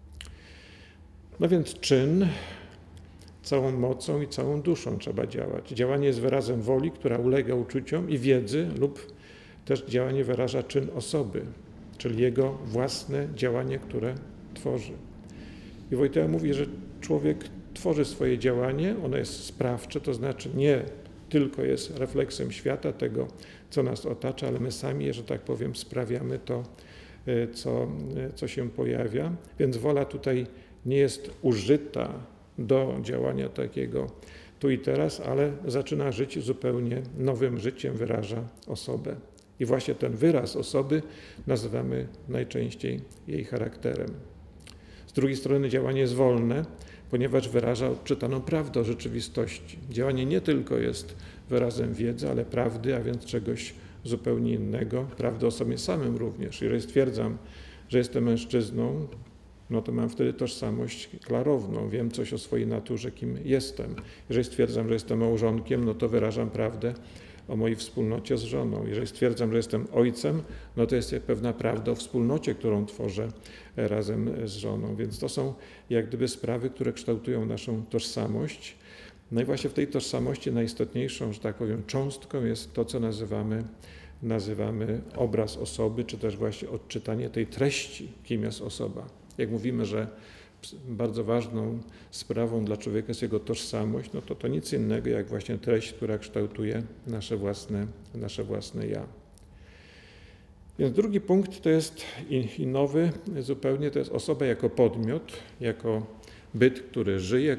No więc czyn, całą mocą i całą duszą trzeba działać. Działanie jest wyrazem woli, która ulega uczuciom i wiedzy, lub też działanie wyraża czyn osoby, czyli jego własne działanie, które tworzy. I Wojtyła mówi, że człowiek tworzy swoje działanie, ono jest sprawcze, to znaczy nie tylko jest refleksem świata, tego, co nas otacza, ale my sami, że tak powiem, sprawiamy to, co się pojawia. Więc wola tutaj nie jest użyta do działania takiego tu i teraz, ale zaczyna żyć zupełnie nowym życiem, wyraża osobę. I właśnie ten wyraz osoby nazywamy najczęściej jej charakterem. Z drugiej strony działanie jest wolne, ponieważ wyraża odczytaną prawdę o rzeczywistości. Działanie nie tylko jest wyrazem wiedzy, ale prawdy, a więc czegoś zupełnie innego, prawdy o sobie samym również. Jeżeli stwierdzam, że jestem mężczyzną, no to mam wtedy tożsamość klarowną, wiem coś o swojej naturze, kim jestem. Jeżeli stwierdzam, że jestem małżonkiem, no to wyrażam prawdę o mojej wspólnocie z żoną. Jeżeli stwierdzam, że jestem ojcem, no to jest pewna prawda o wspólnocie, którą tworzę razem z żoną. Więc to są jak gdyby sprawy, które kształtują naszą tożsamość. No i właśnie w tej tożsamości najistotniejszą, że tak powiem, cząstką jest to, co nazywamy obraz osoby, czy też właśnie odczytanie tej treści, kim jest osoba. Jak mówimy, że bardzo ważną sprawą dla człowieka jest jego tożsamość, no to nic innego jak właśnie treść, która kształtuje nasze własne ja. Więc drugi punkt to jest i nowy zupełnie, to jest osoba jako podmiot, jako byt, który żyje,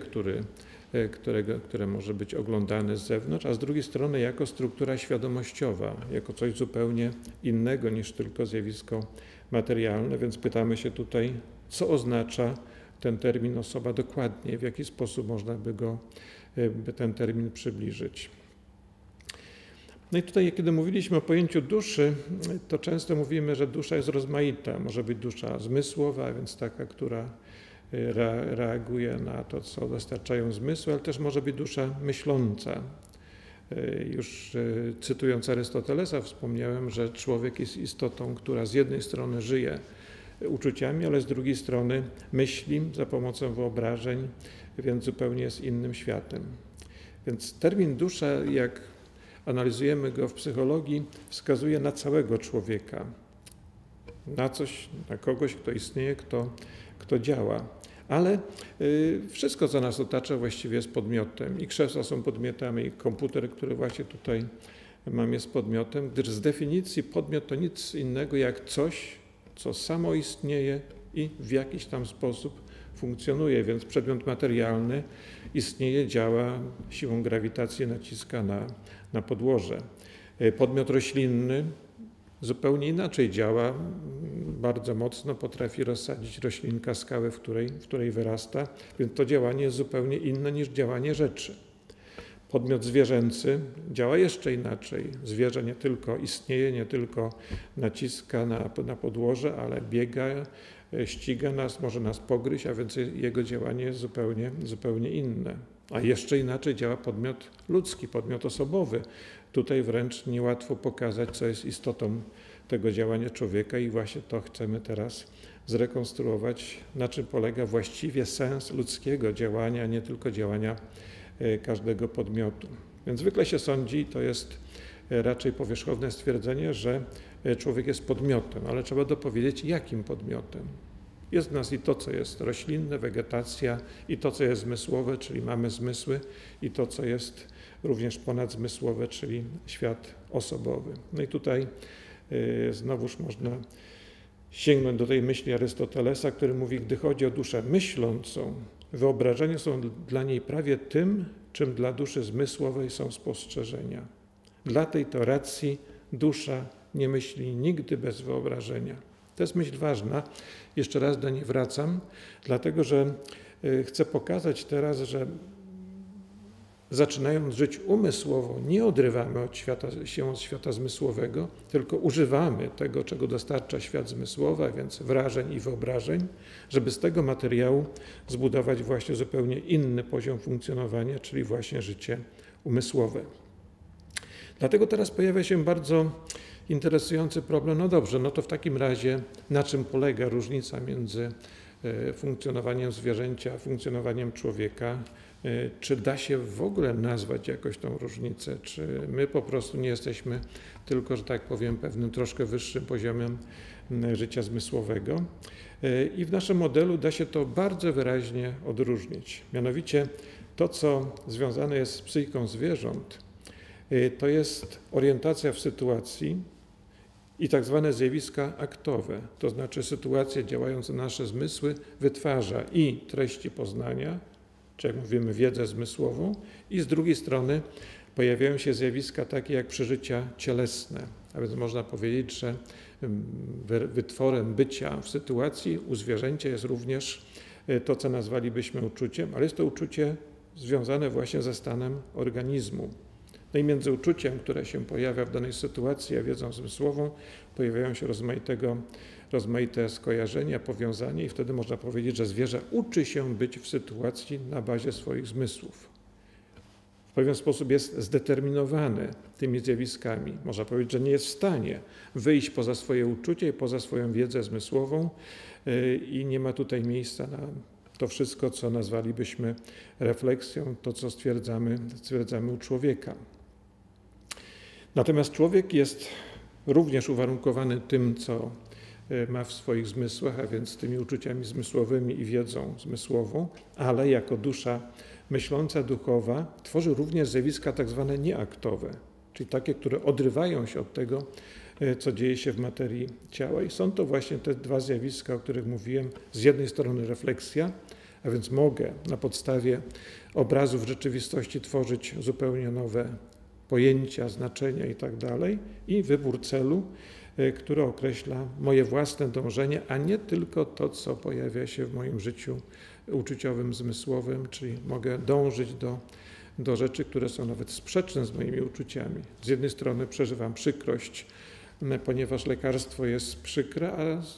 które może być oglądane z zewnątrz, a z drugiej strony jako struktura świadomościowa, jako coś zupełnie innego niż tylko zjawisko materialne, więc pytamy się tutaj, co oznacza ten termin osoba dokładnie, w jaki sposób można by ten termin przybliżyć. No i tutaj, kiedy mówiliśmy o pojęciu duszy, to często mówimy, że dusza jest rozmaita. Może być dusza zmysłowa, a więc taka, która reaguje na to, co dostarczają zmysły, ale też może być dusza myśląca. Już cytując Arystotelesa wspomniałem, że człowiek jest istotą, która z jednej strony żyje uczuciami, ale z drugiej strony myśli za pomocą wyobrażeń, więc zupełnie jest innym światem. Więc termin dusza, jak analizujemy go w psychologii, wskazuje na całego człowieka, na coś, na kogoś, kto istnieje, kto działa. Ale wszystko, co nas otacza, właściwie jest podmiotem. I krzesła są podmiotami, i komputer, który właśnie tutaj mam, jest podmiotem, gdyż z definicji podmiot to nic innego jak coś, co samo istnieje i w jakiś tam sposób funkcjonuje. Więc przedmiot materialny istnieje, działa, siłą grawitacji naciska na podłoże. Podmiot roślinny zupełnie inaczej działa, bardzo mocno potrafi rozsadzić roślinka skałę, w której wyrasta, więc to działanie jest zupełnie inne niż działanie rzeczy. Podmiot zwierzęcy działa jeszcze inaczej. Zwierzę nie tylko istnieje, nie tylko naciska na podłoże, ale biega, ściga nas, może nas pogryźć, a więc jego działanie jest zupełnie inne. A jeszcze inaczej działa podmiot ludzki, podmiot osobowy. Tutaj wręcz niełatwo pokazać, co jest istotą tego działania człowieka i właśnie to chcemy teraz zrekonstruować, na czym polega właściwie sens ludzkiego działania, nie tylko działania każdego podmiotu. Więc zwykle się sądzi, to jest raczej powierzchowne stwierdzenie, że człowiek jest podmiotem, ale trzeba dopowiedzieć, jakim podmiotem. Jest w nas i to, co jest roślinne, wegetacja, i to, co jest zmysłowe, czyli mamy zmysły, i to, co jest również ponadzmysłowe, czyli świat osobowy. No i tutaj znowuż można sięgnąć do tej myśli Arystotelesa, który mówi, gdy chodzi o duszę myślącą, wyobrażenia są dla niej prawie tym, czym dla duszy zmysłowej są spostrzeżenia. Dla tej to racji dusza nie myśli nigdy bez wyobrażenia. To jest myśl ważna. Jeszcze raz do niej wracam, dlatego że chcę pokazać teraz, że zaczynając żyć umysłowo, nie odrywamy się od świata zmysłowego, tylko używamy tego, czego dostarcza świat zmysłowy, a więc wrażeń i wyobrażeń, żeby z tego materiału zbudować właśnie zupełnie inny poziom funkcjonowania, czyli właśnie życie umysłowe. Dlatego teraz pojawia się bardzo interesujący problem. No dobrze, no to w takim razie na czym polega różnica między funkcjonowaniem zwierzęcia a funkcjonowaniem człowieka? Czy da się w ogóle nazwać jakoś tą różnicę? Czy my po prostu nie jesteśmy tylko, że tak powiem, pewnym troszkę wyższym poziomem życia zmysłowego? I w naszym modelu da się to bardzo wyraźnie odróżnić. Mianowicie to, co związane jest z psychiką zwierząt, to jest orientacja w sytuacji i tak zwane zjawiska aktowe, to znaczy sytuacje działające na nasze zmysły wytwarza i treści poznania, czy jak mówimy wiedzę zmysłową, i z drugiej strony pojawiają się zjawiska takie jak przeżycia cielesne. A więc można powiedzieć, że wytworem bycia w sytuacji u zwierzęcia jest również to, co nazwalibyśmy uczuciem, ale jest to uczucie związane właśnie ze stanem organizmu. No i między uczuciem, które się pojawia w danej sytuacji, a wiedzą zmysłową pojawiają się rozmaite skojarzenia, powiązania i wtedy można powiedzieć, że zwierzę uczy się być w sytuacji na bazie swoich zmysłów. W pewien sposób jest zdeterminowany tymi zjawiskami. Można powiedzieć, że nie jest w stanie wyjść poza swoje uczucie i poza swoją wiedzę zmysłową i nie ma tutaj miejsca na to wszystko, co nazwalibyśmy refleksją, to co stwierdzamy u człowieka. Natomiast człowiek jest również uwarunkowany tym, co ma w swoich zmysłach, a więc tymi uczuciami zmysłowymi i wiedzą zmysłową, ale jako dusza myśląca, duchowa tworzy również zjawiska tak zwane nieaktowe, czyli takie, które odrywają się od tego, co dzieje się w materii ciała. I są to właśnie te dwa zjawiska, o których mówiłem. Z jednej strony refleksja, a więc mogę na podstawie obrazów rzeczywistości tworzyć zupełnie nowe pojęcia, znaczenia i tak dalej, i wybór celu, który określa moje własne dążenie, a nie tylko to, co pojawia się w moim życiu uczuciowym, zmysłowym, czyli mogę dążyć do rzeczy, które są nawet sprzeczne z moimi uczuciami. Z jednej strony przeżywam przykrość, ponieważ lekarstwo jest przykre,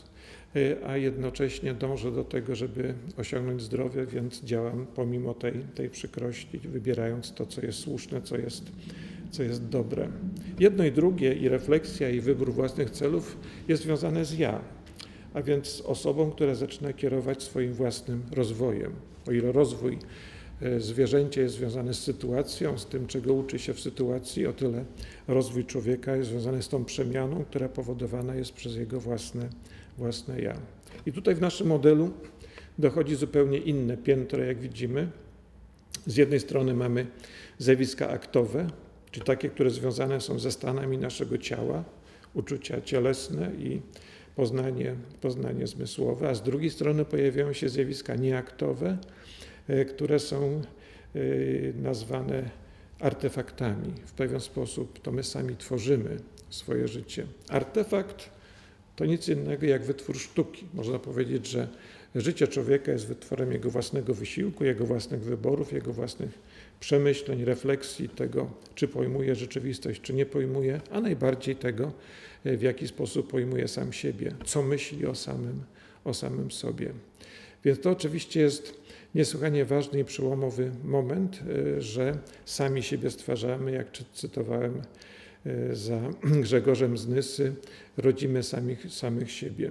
a jednocześnie dążę do tego, żeby osiągnąć zdrowie, więc działam pomimo tej przykrości, wybierając to, co jest słuszne, co jest dobre. Jedno i drugie, i refleksja, i wybór własnych celów jest związane z ja, a więc z osobą, która zaczyna kierować swoim własnym rozwojem. O ile rozwój zwierzęcia jest związany z sytuacją, z tym, czego uczy się w sytuacji, o tyle rozwój człowieka jest związany z tą przemianą, która powodowana jest przez jego własne ja. I tutaj w naszym modelu dochodzi zupełnie inne piętro, jak widzimy. Z jednej strony mamy zjawiska aktowe, czyli takie, które związane są ze stanami naszego ciała, uczucia cielesne i poznanie zmysłowe, a z drugiej strony pojawiają się zjawiska nieaktowe, które są nazwane artefaktami. W pewien sposób to my sami tworzymy swoje życie. Artefakt to nic innego jak wytwór sztuki. Można powiedzieć, że życie człowieka jest wytworem jego własnego wysiłku, jego własnych wyborów, jego własnych przemyśleń, refleksji tego, czy pojmuje rzeczywistość, czy nie pojmuje, a najbardziej tego, w jaki sposób pojmuje sam siebie, co myśli o samym sobie. Więc to oczywiście jest niesłychanie ważny i przełomowy moment, że sami siebie stwarzamy, jak cytowałem za Grzegorzem z Nysy, rodzimy samych siebie.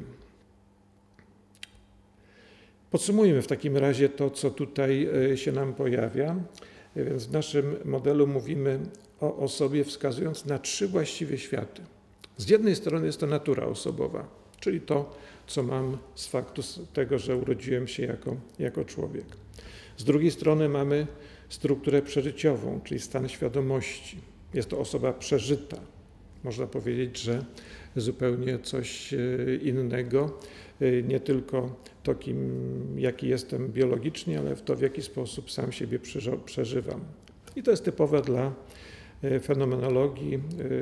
Podsumujmy w takim razie to, co tutaj się nam pojawia. Więc w naszym modelu mówimy o osobie, wskazując na 3 właściwie światy. Z jednej strony jest to natura osobowa, czyli to, co mam z faktu tego, że urodziłem się jako człowiek. Z drugiej strony mamy strukturę przeżyciową, czyli stan świadomości. Jest to osoba przeżyta. Można powiedzieć, że zupełnie coś innego, nie tylko to, jaki jestem biologicznie, ale w to, w jaki sposób sam siebie przeżywam. I to jest typowe dla fenomenologii.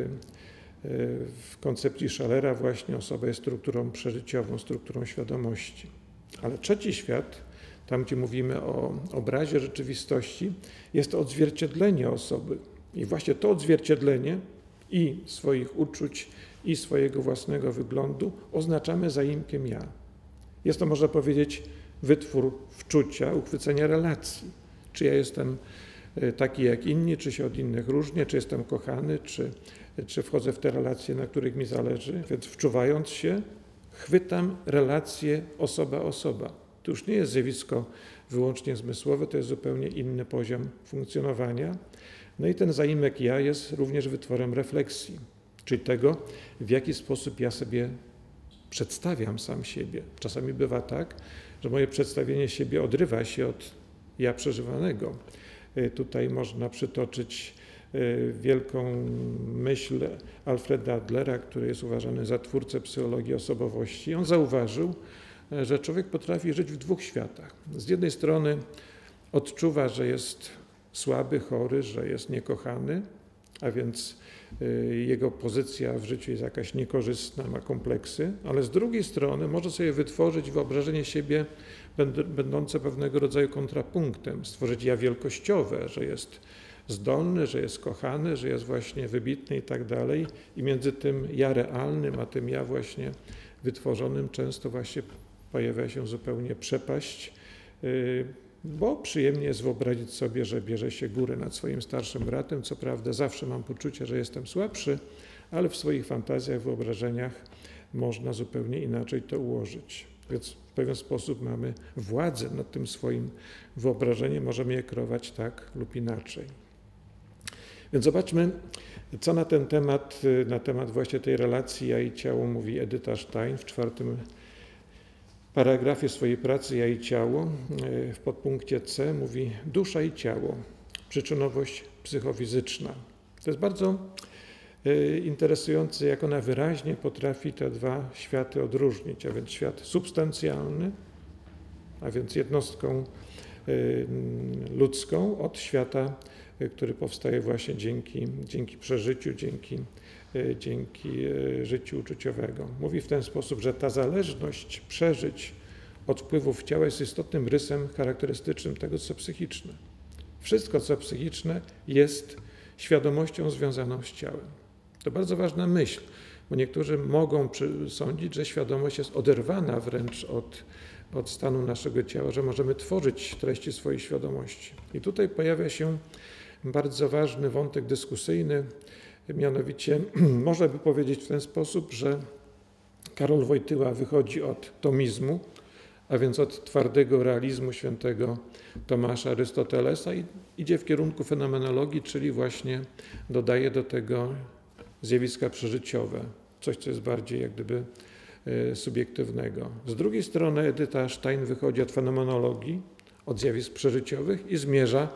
W koncepcji Schallera właśnie osoba jest strukturą przeżyciową, strukturą świadomości. Ale trzeci świat, tam gdzie mówimy o obrazie rzeczywistości, jest to odzwierciedlenie osoby. I właśnie to odzwierciedlenie i swoich uczuć, i swojego własnego wyglądu oznaczamy zaimkiem ja. Jest to, można powiedzieć, wytwór wczucia, uchwycenia relacji. Czy ja jestem taki jak inni, czy się od innych różnię, czy jestem kochany, czy wchodzę w te relacje, na których mi zależy. Więc wczuwając się, chwytam relacje osoba. To już nie jest zjawisko wyłącznie zmysłowe, to jest zupełnie inny poziom funkcjonowania. No i ten zaimek ja jest również wytworem refleksji, czyli tego, w jaki sposób ja sobie przedstawiam sam siebie. Czasami bywa tak, że moje przedstawienie siebie odrywa się od ja przeżywanego. Tutaj można przytoczyć wielką myśl Alfreda Adlera, który jest uważany za twórcę psychologii osobowości. On zauważył, że człowiek potrafi żyć w 2 światach. Z jednej strony odczuwa, że jest słaby, chory, że jest niekochany, a więc jego pozycja w życiu jest jakaś niekorzystna, ma kompleksy, ale z drugiej strony może sobie wytworzyć wyobrażenie siebie będące pewnego rodzaju kontrapunktem, stworzyć ja wielkościowe, że jest zdolny, że jest kochany, że jest właśnie wybitny i tak dalej. I między tym ja realnym, a tym ja właśnie wytworzonym często właśnie pojawia się zupełnie przepaść, bo przyjemnie jest wyobrazić sobie, że bierze się górę nad swoim starszym bratem. Co prawda zawsze mam poczucie, że jestem słabszy, ale w swoich fantazjach, wyobrażeniach można zupełnie inaczej to ułożyć. Więc w pewien sposób mamy władzę nad tym swoim wyobrażeniem, możemy je kreować tak lub inaczej. Więc zobaczmy, co na ten temat właśnie tej relacji ja i ciało mówi Edyta Stein w 4. paragrafie swojej pracy Ja i ciało. W podpunkcie C mówi dusza i ciało, przyczynowość psychofizyczna. To jest bardzo interesujące, jak ona wyraźnie potrafi te dwa światy odróżnić, a więc świat substancjalny, a więc jednostką ludzką, od świata, który powstaje właśnie dzięki przeżyciu, dzięki życiu uczuciowego. Mówi w ten sposób, że ta zależność przeżyć od wpływów ciała jest istotnym rysem charakterystycznym tego, co psychiczne. Wszystko, co psychiczne, jest świadomością związaną z ciałem. To bardzo ważna myśl, bo niektórzy mogą sądzić, że świadomość jest oderwana wręcz od stanu naszego ciała, że możemy tworzyć treści swojej świadomości. I tutaj pojawia się bardzo ważny wątek dyskusyjny, mianowicie można by powiedzieć w ten sposób, że Karol Wojtyła wychodzi od tomizmu, a więc od twardego realizmu świętego Tomasza Arystotelesa i idzie w kierunku fenomenologii, czyli właśnie dodaje do tego zjawiska przeżyciowe, coś, co jest bardziej jak gdyby subiektywnego. Z drugiej strony Edyta Stein wychodzi od fenomenologii, od zjawisk przeżyciowych i zmierza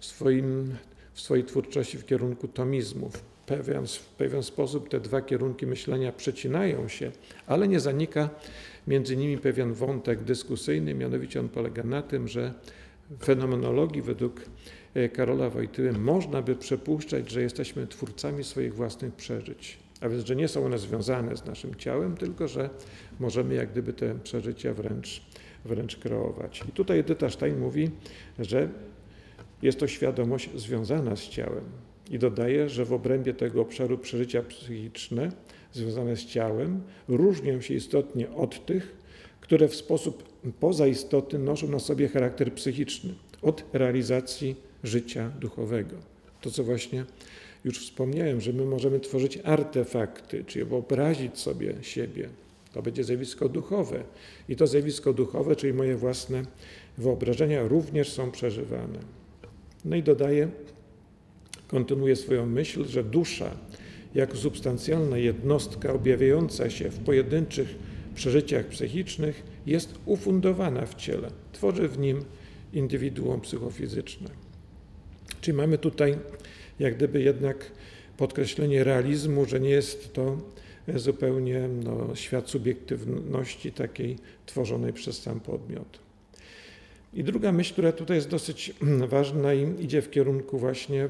w swojej twórczości w kierunku tomizmu. W pewien sposób te dwa kierunki myślenia przecinają się, ale nie zanika między nimi pewien wątek dyskusyjny, mianowicie on polega na tym, że w fenomenologii według Karola Wojtyły można by przypuszczać, że jesteśmy twórcami swoich własnych przeżyć, a więc, że nie są one związane z naszym ciałem, tylko że możemy jak gdyby te przeżycia wręcz kreować. I tutaj Edyta Stein mówi, że jest to świadomość związana z ciałem i dodaje, że w obrębie tego obszaru przeżycia psychiczne związane z ciałem różnią się istotnie od tych, które w sposób pozaistotny noszą na sobie charakter psychiczny, od realizacji życia duchowego. To, co właśnie już wspomniałem, że my możemy tworzyć artefakty, czyli wyobrazić sobie siebie. To będzie zjawisko duchowe. I to zjawisko duchowe, czyli moje własne wyobrażenia, również są przeżywane. No i dodaje, kontynuuje swoją myśl, że dusza, jako substancjalna jednostka objawiająca się w pojedynczych przeżyciach psychicznych, jest ufundowana w ciele, tworzy w nim indywiduum psychofizyczne. Czyli mamy tutaj jak gdyby jednak podkreślenie realizmu, że nie jest to zupełnie świat subiektywności takiej tworzonej przez sam podmiot. I druga myśl, która tutaj jest dosyć ważna i idzie w kierunku właśnie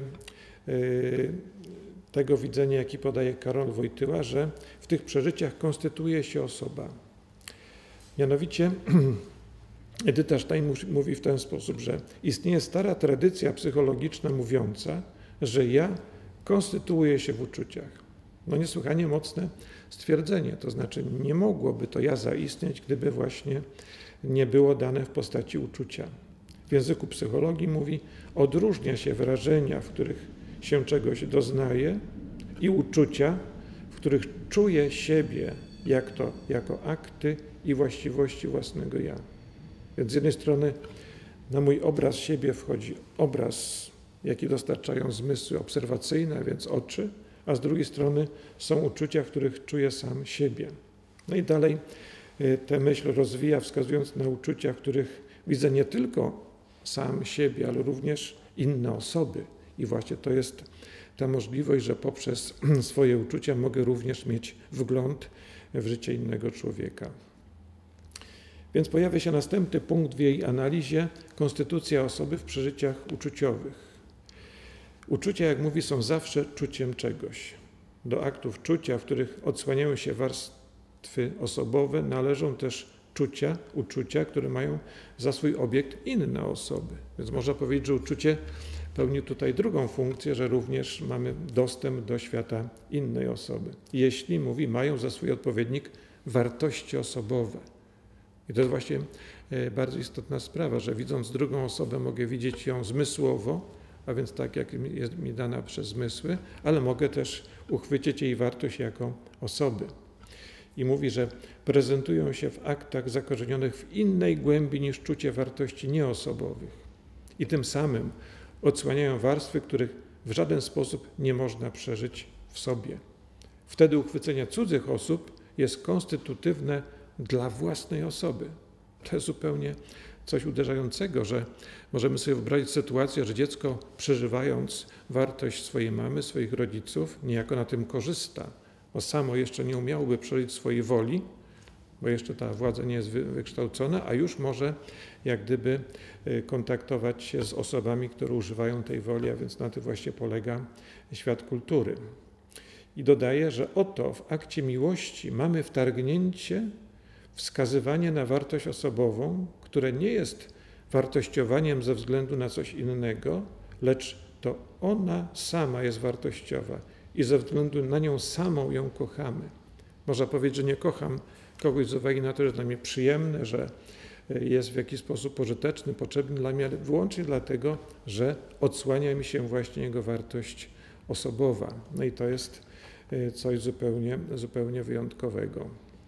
tego widzenia, jaki podaje Karol Wojtyła, że w tych przeżyciach konstytuuje się osoba. Mianowicie Edyta Stein mówi w ten sposób, że istnieje stara tradycja psychologiczna mówiąca, że ja konstytuuje się w uczuciach. Niesłychanie mocne stwierdzenie, to znaczy nie mogłoby to ja zaistnieć, gdyby właśnie nie było dane w postaci uczucia. W języku psychologii mówi, odróżnia się wrażenia, w których się czegoś doznaje i uczucia, w których czuję siebie jako akty i właściwości własnego ja. Więc z jednej strony na mój obraz siebie wchodzi obraz, jaki dostarczają zmysły obserwacyjne, a więc oczy, a z drugiej strony są uczucia, w których czuję sam siebie. No i dalej tę myśl rozwija, wskazując na uczucia, w których widzę nie tylko sam siebie, ale również inne osoby. I właśnie to jest ta możliwość, że poprzez swoje uczucia mogę również mieć wgląd w życie innego człowieka. Więc pojawia się następny punkt w jej analizie, konstytucja osoby w przeżyciach uczuciowych. Uczucia, jak mówi, są zawsze czuciem czegoś. Do aktów czucia, w których odsłaniają się warstwy osobowe, należą też uczucia, które mają za swój obiekt inne osoby. Więc można powiedzieć, że uczucie pełni tutaj drugą funkcję, że również mamy dostęp do świata innej osoby. Jeśli, mówi, mają za swój odpowiednik wartości osobowe. I to jest właśnie bardzo istotna sprawa, że widząc drugą osobę mogę widzieć ją zmysłowo, a więc tak jak jest mi dana przez zmysły, ale mogę też uchwycić jej wartość jako osoby. I mówi, że prezentują się w aktach zakorzenionych w innej głębi niż czucie wartości nieosobowych. I tym samym odsłaniają warstwy, których w żaden sposób nie można przeżyć w sobie. Wtedy uchwycenie cudzych osób jest konstytutywne dla własnej osoby. To jest zupełnie coś uderzającego, że możemy sobie wyobrazić sytuację, że dziecko przeżywając wartość swojej mamy, swoich rodziców, niejako na tym korzysta, bo samo jeszcze nie umiałoby przeżyć swojej woli, bo jeszcze ta władza nie jest wykształcona, a już może jak gdyby kontaktować się z osobami, które używają tej woli, a więc na tym właśnie polega świat kultury. I dodaje, że oto w akcie miłości mamy wtargnięcie, wskazywanie na wartość osobową, które nie jest wartościowaniem ze względu na coś innego, lecz to ona sama jest wartościowa i ze względu na nią samą ją kochamy. Można powiedzieć, że nie kocham kogoś z uwagi na to, że jest dla mnie przyjemne, że jest w jakiś sposób pożyteczny, potrzebny dla mnie, ale wyłącznie dlatego, że odsłania mi się właśnie jego wartość osobowa. No i to jest coś zupełnie wyjątkowego.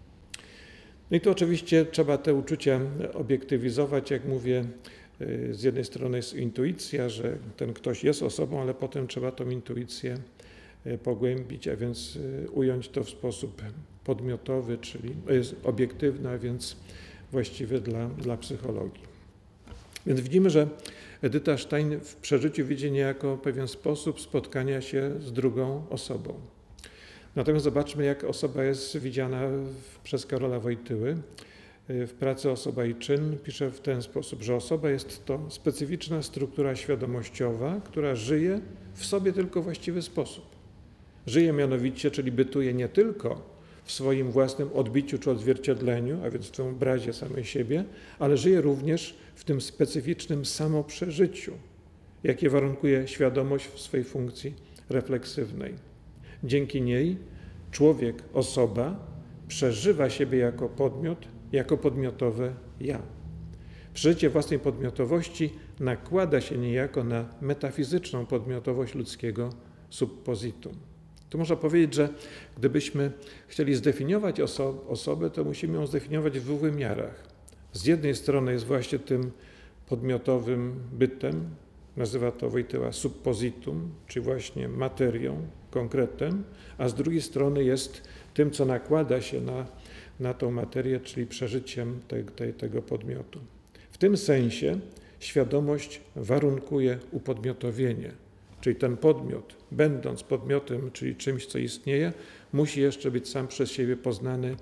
No i tu oczywiście trzeba te uczucia obiektywizować, jak mówię, z jednej strony jest intuicja, że ten ktoś jest osobą, ale potem trzeba tą intuicję pogłębić, a więc ująć to w sposób podmiotowy, czyli obiektywny, a więc właściwy dla psychologii. Więc widzimy, że Edyta Stein w przeżyciu widzi niejako pewien sposób spotkania się z drugą osobą. Natomiast zobaczmy, jak osoba jest widziana przez Karola Wojtyły. W pracy Osoba i czyn pisze w ten sposób, że osoba jest to specyficzna struktura świadomościowa, która żyje w sobie tylko w właściwy sposób. Żyje mianowicie, czyli bytuje nie tylko w swoim własnym odbiciu czy odzwierciedleniu, a więc w tym obrazie samej siebie, ale żyje również w tym specyficznym samoprzeżyciu, jakie warunkuje świadomość w swej funkcji refleksywnej. Dzięki niej człowiek, osoba przeżywa siebie jako podmiot, jako podmiotowe ja. Przeżycie własnej podmiotowości nakłada się niejako na metafizyczną podmiotowość ludzkiego subpositum. Tu można powiedzieć, że gdybyśmy chcieli zdefiniować osobę, to musimy ją zdefiniować w dwóch wymiarach. Z jednej strony jest właśnie tym podmiotowym bytem, nazywa to Wojtyła subpositum, czyli właśnie materią, konkretem, a z drugiej strony jest tym, co nakłada się na tą materię, czyli przeżyciem tego podmiotu. W tym sensie świadomość warunkuje upodmiotowienie, czyli ten podmiot, będąc podmiotem, czyli czymś, co istnieje, musi jeszcze być sam przez siebie poznany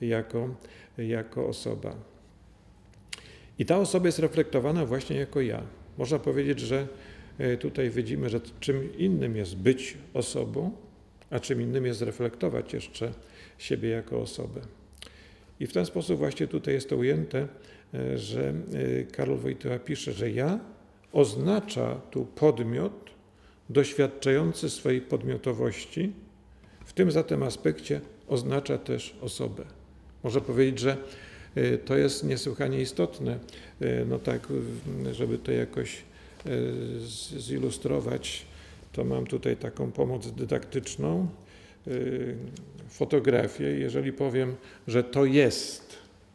jako osoba. I ta osoba jest reflektowana właśnie jako ja. Można powiedzieć, że tutaj widzimy, że czym innym jest być osobą, a czym innym jest reflektować jeszcze siebie jako osobę. I w ten sposób właśnie tutaj jest to ujęte, że Karol Wojtyła pisze, że ja oznacza tu podmiot doświadczający swojej podmiotowości, w tym zatem aspekcie oznacza też osobę. Można powiedzieć, że to jest niesłychanie istotne, no tak, żeby to jakoś zilustrować, to mam tutaj taką pomoc dydaktyczną, fotografię. Jeżeli powiem, że to jest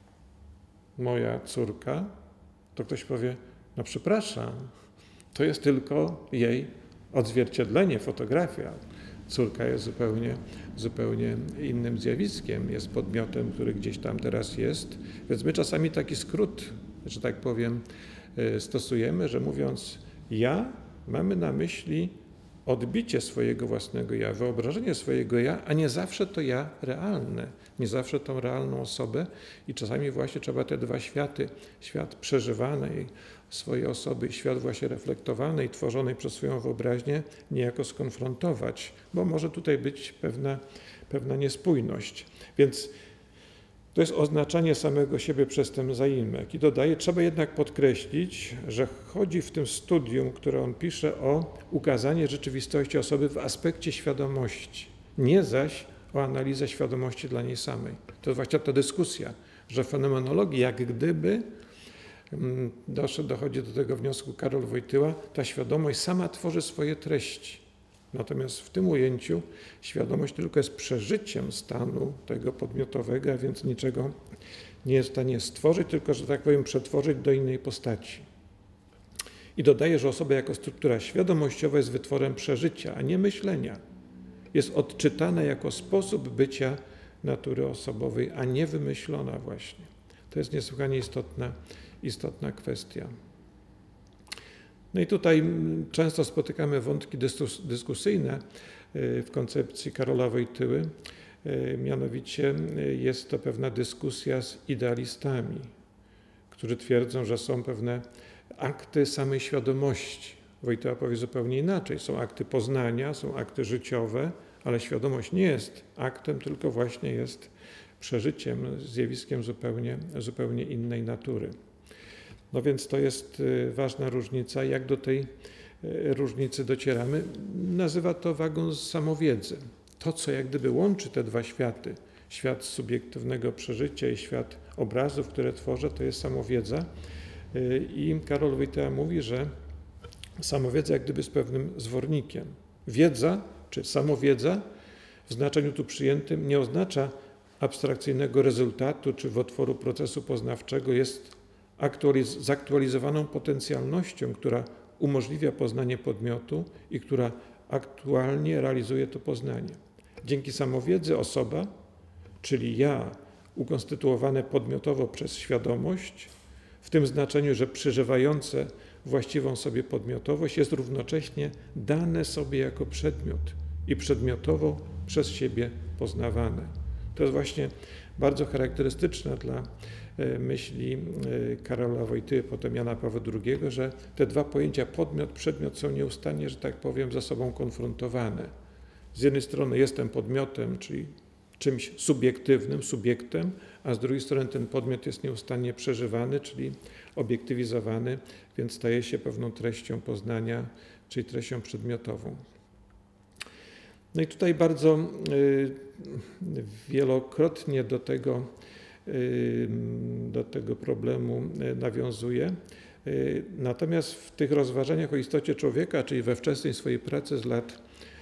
moja córka, to ktoś powie, no przepraszam, to jest tylko jej odzwierciedlenie, fotografia. Córka jest zupełnie innym zjawiskiem, jest podmiotem, który gdzieś tam teraz jest. Więc my czasami taki skrót, że tak powiem, stosujemy, że mówiąc ja, mamy na myśli odbicie swojego własnego ja, wyobrażenie swojego ja, a nie zawsze to ja realne, nie zawsze tą realną osobę i czasami właśnie trzeba te dwa światy, świat przeżywanej swojej osoby i świat właśnie reflektowanej, tworzonej przez swoją wyobraźnię niejako skonfrontować, bo może tutaj być pewna niespójność. Więc To jest oznaczanie samego siebie przez ten zaimek. I dodaje, trzeba jednak podkreślić, że chodzi w tym studium, które on pisze, o ukazanie rzeczywistości osoby w aspekcie świadomości, nie zaś o analizę świadomości dla niej samej. To jest właśnie ta dyskusja, że w fenomenologii jak gdyby dochodzi do tego wniosku Karol Wojtyła, ta świadomość sama tworzy swoje treści. Natomiast w tym ujęciu świadomość tylko jest przeżyciem stanu tego podmiotowego, a więc niczego nie jest w stanie stworzyć, tylko, że tak powiem, przetworzyć do innej postaci. I dodaje, że osoba jako struktura świadomościowa jest wytworem przeżycia, a nie myślenia. Jest odczytana jako sposób bycia natury osobowej, a nie wymyślona właśnie. To jest niesłychanie istotna kwestia. No i tutaj często spotykamy wątki dyskusyjne w koncepcji Karola Wojtyły. Mianowicie jest to pewna dyskusja z idealistami, którzy twierdzą, że są pewne akty samej świadomości. Wojtyła powie zupełnie inaczej. Są akty poznania, są akty życiowe, ale świadomość nie jest aktem, tylko właśnie jest przeżyciem, zjawiskiem zupełnie innej natury. No więc to jest ważna różnica. Jak do tej różnicy docieramy? Nazywa to wagą samowiedzy. To, co jak gdyby łączy te dwa światy, świat subiektywnego przeżycia i świat obrazów, które tworzę, to jest samowiedza. I Karol Wojtyła mówi, że samowiedza jak gdyby jest pewnym zwornikiem. Wiedza, czy samowiedza w znaczeniu tu przyjętym nie oznacza abstrakcyjnego rezultatu czy otworu procesu poznawczego, jest zaktualizowaną potencjalnością, która umożliwia poznanie podmiotu i która aktualnie realizuje to poznanie. Dzięki samowiedzy osoba, czyli ja, ukonstytuowane podmiotowo przez świadomość, w tym znaczeniu, że przeżywające właściwą sobie podmiotowość jest równocześnie dane sobie jako przedmiot i przedmiotowo przez siebie poznawane. To jest właśnie bardzo charakterystyczne dla myśli Karola Wojtyły, potem Jana Pawła II, że te dwa pojęcia podmiot, przedmiot są nieustannie, że tak powiem, ze sobą konfrontowane. Z jednej strony jestem podmiotem, czyli czymś subiektywnym, subiektem, a z drugiej strony ten podmiot jest nieustannie przeżywany, czyli obiektywizowany, więc staje się pewną treścią poznania, czyli treścią przedmiotową. No i tutaj bardzo wielokrotnie do tego problemu nawiązuje. Natomiast w tych rozważaniach o istocie człowieka, czyli we wczesnej swojej pracy z lat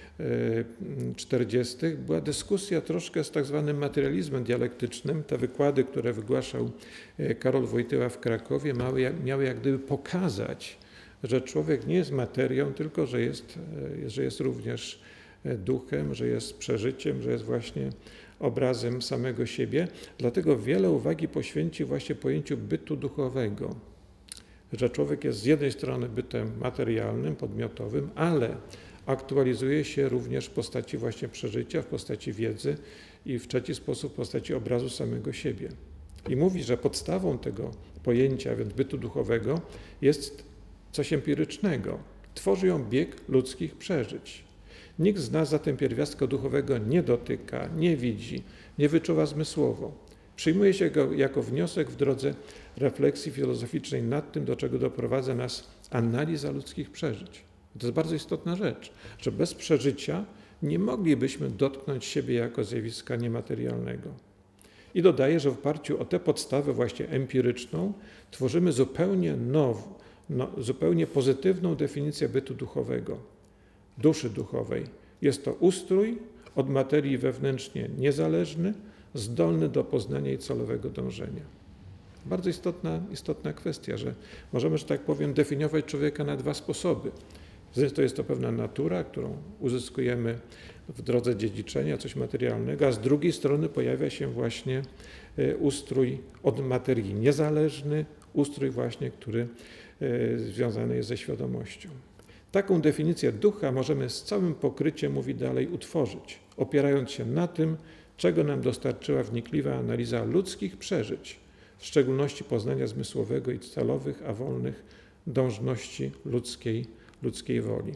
40. była dyskusja troszkę z tak zwanym materializmem dialektycznym. Te wykłady, które wygłaszał Karol Wojtyła w Krakowie, miały jak gdyby pokazać, że człowiek nie jest materią, tylko że jest również duchem, że jest przeżyciem, że jest właśnie obrazem samego siebie. Dlatego wiele uwagi poświęcił właśnie pojęciu bytu duchowego, że człowiek jest z jednej strony bytem materialnym, podmiotowym, ale aktualizuje się również w postaci właśnie przeżycia, w postaci wiedzy i w trzeci sposób w postaci obrazu samego siebie. I mówi, że podstawą tego pojęcia, więc bytu duchowego, jest coś empirycznego. Tworzy ją bieg ludzkich przeżyć. Nikt z nas zatem pierwiastka duchowego nie dotyka, nie widzi, nie wyczuwa zmysłowo. Przyjmuje się go jako wniosek w drodze refleksji filozoficznej nad tym, do czego doprowadza nas analiza ludzkich przeżyć. To jest bardzo istotna rzecz, że bez przeżycia nie moglibyśmy dotknąć siebie jako zjawiska niematerialnego. I dodaje, że w oparciu o tę podstawę właśnie empiryczną tworzymy zupełnie nową, zupełnie pozytywną definicję bytu duchowego, duszy duchowej. Jest to ustrój od materii wewnętrznie niezależny, zdolny do poznania i celowego dążenia. Bardzo istotna kwestia, że możemy, że tak powiem, definiować człowieka na dwa sposoby. To jest to pewna natura, którą uzyskujemy w drodze dziedziczenia, coś materialnego, a z drugiej strony pojawia się właśnie ustrój od materii niezależny, ustrój właśnie, który związany jest ze świadomością. Taką definicję ducha możemy z całym pokryciem, mówi dalej, utworzyć, opierając się na tym, czego nam dostarczyła wnikliwa analiza ludzkich przeżyć, w szczególności poznania zmysłowego i celowych, a wolnych dążności ludzkiej woli.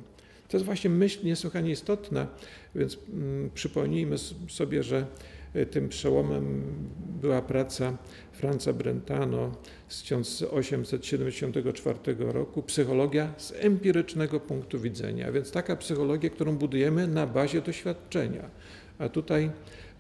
To jest właśnie myśl niesłychanie istotna, więc przypomnijmy sobie, że tym przełomem była praca Franza Brentano z 1874 roku, psychologia z empirycznego punktu widzenia, a więc taka psychologia, którą budujemy na bazie doświadczenia. A tutaj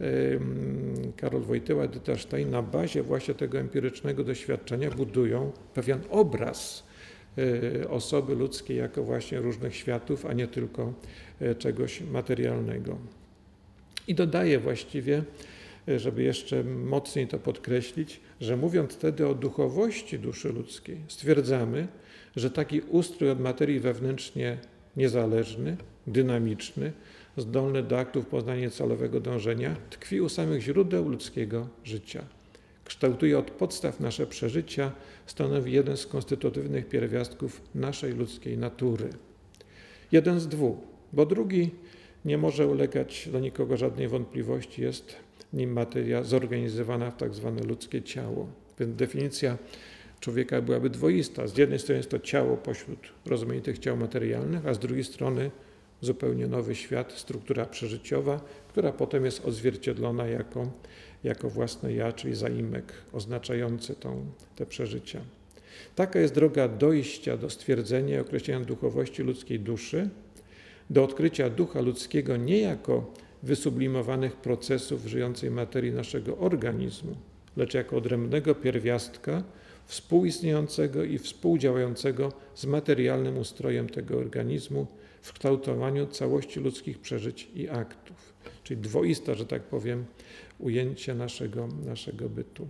Karol Wojtyła, Edyta Stein na bazie właśnie tego empirycznego doświadczenia budują pewien obraz osoby ludzkiej jako właśnie różnych światów, a nie tylko czegoś materialnego. I dodaję właściwie, żeby jeszcze mocniej to podkreślić, że mówiąc wtedy o duchowości duszy ludzkiej, stwierdzamy, że taki ustrój od materii wewnętrznie niezależny, dynamiczny, zdolny do aktów poznania celowego dążenia, tkwi u samych źródeł ludzkiego życia. Kształtuje od podstaw nasze przeżycia, stanowi jeden z konstytutywnych pierwiastków naszej ludzkiej natury. Jeden z dwóch, bo drugi nie może ulegać dla nikogo żadnej wątpliwości, jest nim materia zorganizowana w tak zwane ludzkie ciało. Więc definicja człowieka byłaby dwoista. Z jednej strony jest to ciało pośród rozmaitych ciał materialnych, a z drugiej strony zupełnie nowy świat, struktura przeżyciowa, która potem jest odzwierciedlona jako własne ja, czyli zaimek oznaczający te przeżycia. Taka jest droga dojścia do stwierdzenia i określenia duchowości ludzkiej duszy, do odkrycia ducha ludzkiego nie jako wysublimowanych procesów w żyjącej materii naszego organizmu, lecz jako odrębnego pierwiastka współistniejącego i współdziałającego z materialnym ustrojem tego organizmu w kształtowaniu całości ludzkich przeżyć i aktów. Czyli dwoiste, że tak powiem, ujęcie naszego bytu.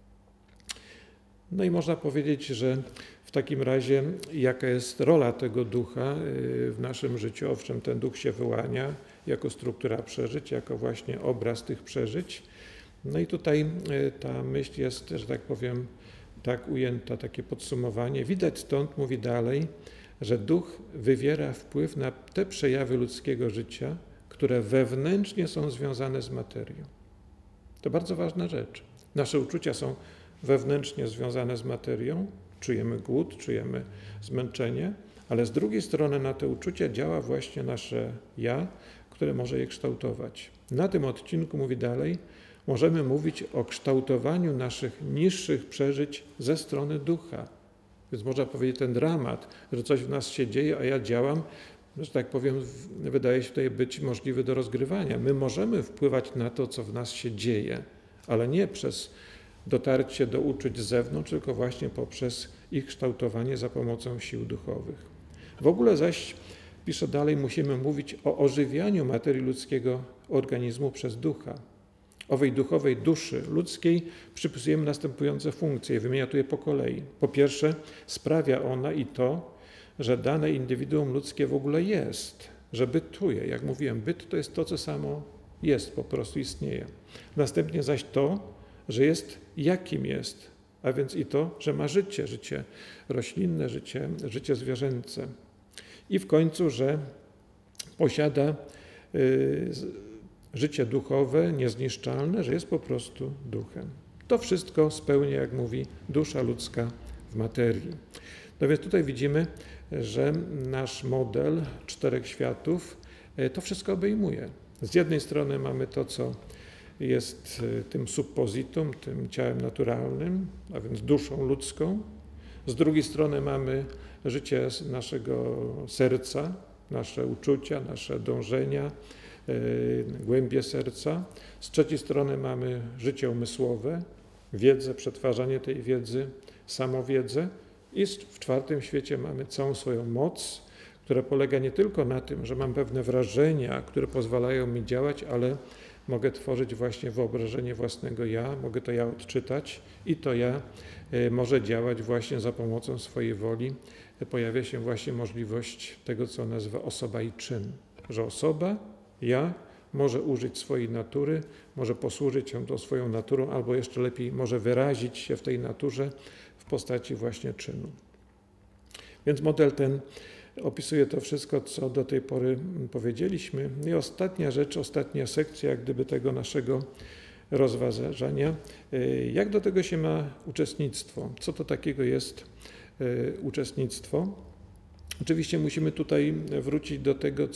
No i można powiedzieć, że w takim razie jaka jest rola tego ducha w naszym życiu? Owszem, ten duch się wyłania jako struktura przeżyć, jako właśnie obraz tych przeżyć. No i tutaj ta myśl jest, że tak powiem, tak ujęta, takie podsumowanie. Widać stąd, mówi dalej, że duch wywiera wpływ na te przejawy ludzkiego życia, które wewnętrznie są związane z materią. To bardzo ważna rzecz. Nasze uczucia są wewnętrznie związane z materią, czujemy głód, czujemy zmęczenie, ale z drugiej strony na te uczucia działa właśnie nasze ja, które może je kształtować. Na tym odcinku, mówi dalej, możemy mówić o kształtowaniu naszych niższych przeżyć ze strony ducha. Więc można powiedzieć ten dramat, że coś w nas się dzieje, a ja działam, że tak powiem, wydaje się tutaj być możliwy do rozgrywania. My możemy wpływać na to, co w nas się dzieje, ale nie przez dotarcie do uczuć z zewnątrz, tylko właśnie poprzez ich kształtowanie za pomocą sił duchowych. W ogóle zaś, pisze dalej, musimy mówić o ożywianiu materii ludzkiego organizmu przez ducha. Owej duchowej duszy ludzkiej przypisujemy następujące funkcje, wymienia tu je po kolei. Po pierwsze, sprawia ona i to, że dane indywiduum ludzkie w ogóle jest, że bytuje. Jak mówiłem, byt to jest to, co samo jest, po prostu istnieje. Następnie zaś to, że jest jakim jest, a więc i to, że ma życie, życie roślinne, życie zwierzęce. I w końcu, że posiada życie duchowe, niezniszczalne, że jest po prostu duchem. To wszystko spełnia, jak mówi, dusza ludzka w materii. No więc tutaj widzimy, że nasz model czterech światów to wszystko obejmuje. Z jednej strony mamy to, co jest tym suppositum, tym ciałem naturalnym, a więc duszą ludzką. Z drugiej strony mamy życie naszego serca, nasze uczucia, nasze dążenia, głębie serca. Z trzeciej strony mamy życie umysłowe, wiedzę, przetwarzanie tej wiedzy, samowiedzę. I w czwartym świecie mamy całą swoją moc, która polega nie tylko na tym, że mam pewne wrażenia, które pozwalają mi działać, ale mogę tworzyć właśnie wyobrażenie własnego ja, mogę to ja odczytać i to ja może działać właśnie za pomocą swojej woli. Pojawia się właśnie możliwość tego, co nazywa osoba i czyn, że osoba, ja, może użyć swojej natury, może posłużyć się tą swoją naturą, albo jeszcze lepiej może wyrazić się w tej naturze w postaci właśnie czynu. Więc model ten opisuje to wszystko, co do tej pory powiedzieliśmy. I ostatnia rzecz, ostatnia sekcja, jak gdyby tego naszego rozważania. Jak do tego się ma uczestnictwo? Co to takiego jest uczestnictwo? Oczywiście musimy tutaj wrócić do tego,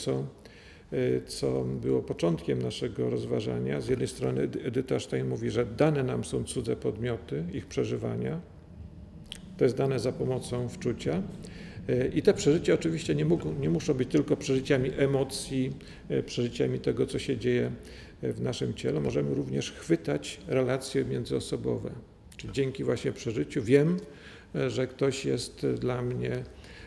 co było początkiem naszego rozważania. Z jednej strony Edyta Stein mówi, że dane nam są cudze podmioty, ich przeżywania. To jest dane za pomocą wczucia. I te przeżycia oczywiście nie muszą być tylko przeżyciami emocji, przeżyciami tego, co się dzieje w naszym ciele. Możemy również chwytać relacje międzyosobowe. Czyli dzięki właśnie przeżyciu wiem, że ktoś jest dla mnie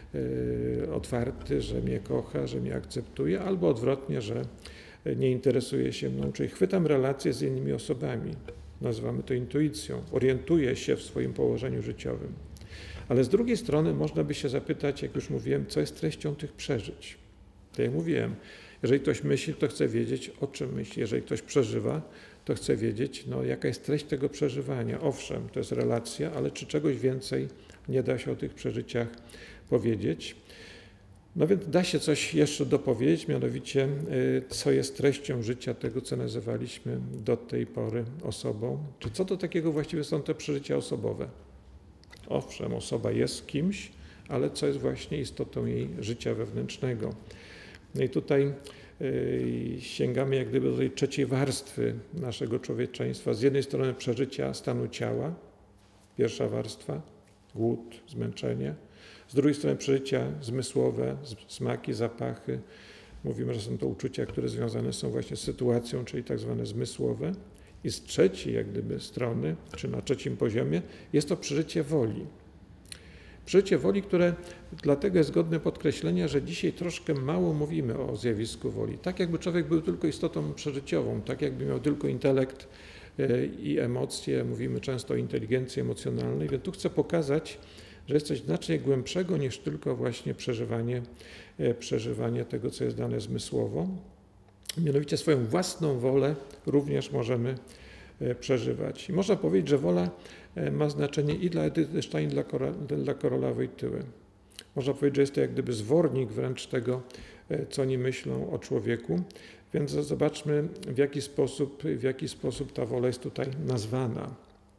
otwarty, że mnie kocha, że mnie akceptuje, albo odwrotnie, że nie interesuje się mną. Czyli chwytam relacje z innymi osobami. Nazywamy to intuicją. Orientuję się w swoim położeniu życiowym. Ale z drugiej strony można by się zapytać, jak już mówiłem, co jest treścią tych przeżyć. Tak jak mówiłem, jeżeli ktoś myśli, to chce wiedzieć, o czym myśli. Jeżeli ktoś przeżywa, to chce wiedzieć, jaka jest treść tego przeżywania. Owszem, to jest relacja, ale czy czegoś więcej nie da się o tych przeżyciach powiedzieć? No więc da się coś jeszcze dopowiedzieć, mianowicie co jest treścią życia tego, co nazywaliśmy do tej pory osobą. Czy co to takiego właściwie są te przeżycia osobowe? Owszem, osoba jest kimś, ale co jest właśnie istotą jej życia wewnętrznego. No i tutaj sięgamy jak gdyby do tej trzeciej warstwy naszego człowieczeństwa. Z jednej strony przeżycia stanu ciała, pierwsza warstwa, głód, zmęczenie. Z drugiej strony przeżycia zmysłowe, smaki, zapachy. Mówimy, że są to uczucia, które związane są właśnie z sytuacją, czyli tak zwane zmysłowe. I z trzeciej jak gdyby strony, czy na trzecim poziomie, jest to przeżycie woli. Przeżycie woli, które dlatego jest godne podkreślenia, że dzisiaj troszkę mało mówimy o zjawisku woli. Tak jakby człowiek był tylko istotą przeżyciową, tak jakby miał tylko intelekt i emocje, mówimy często o inteligencji emocjonalnej, więc tu chcę pokazać, że jest coś znacznie głębszego niż tylko właśnie przeżywanie tego, co jest dane zmysłowo. Mianowicie swoją własną wolę również możemy przeżywać. I można powiedzieć, że wola ma znaczenie i dla Edyty Stein, dla Karola Wojtyły. Można powiedzieć, że jest to jak gdyby zwornik wręcz tego, co oni myślą o człowieku. Więc zobaczmy, w jaki sposób ta wola jest tutaj nazwana.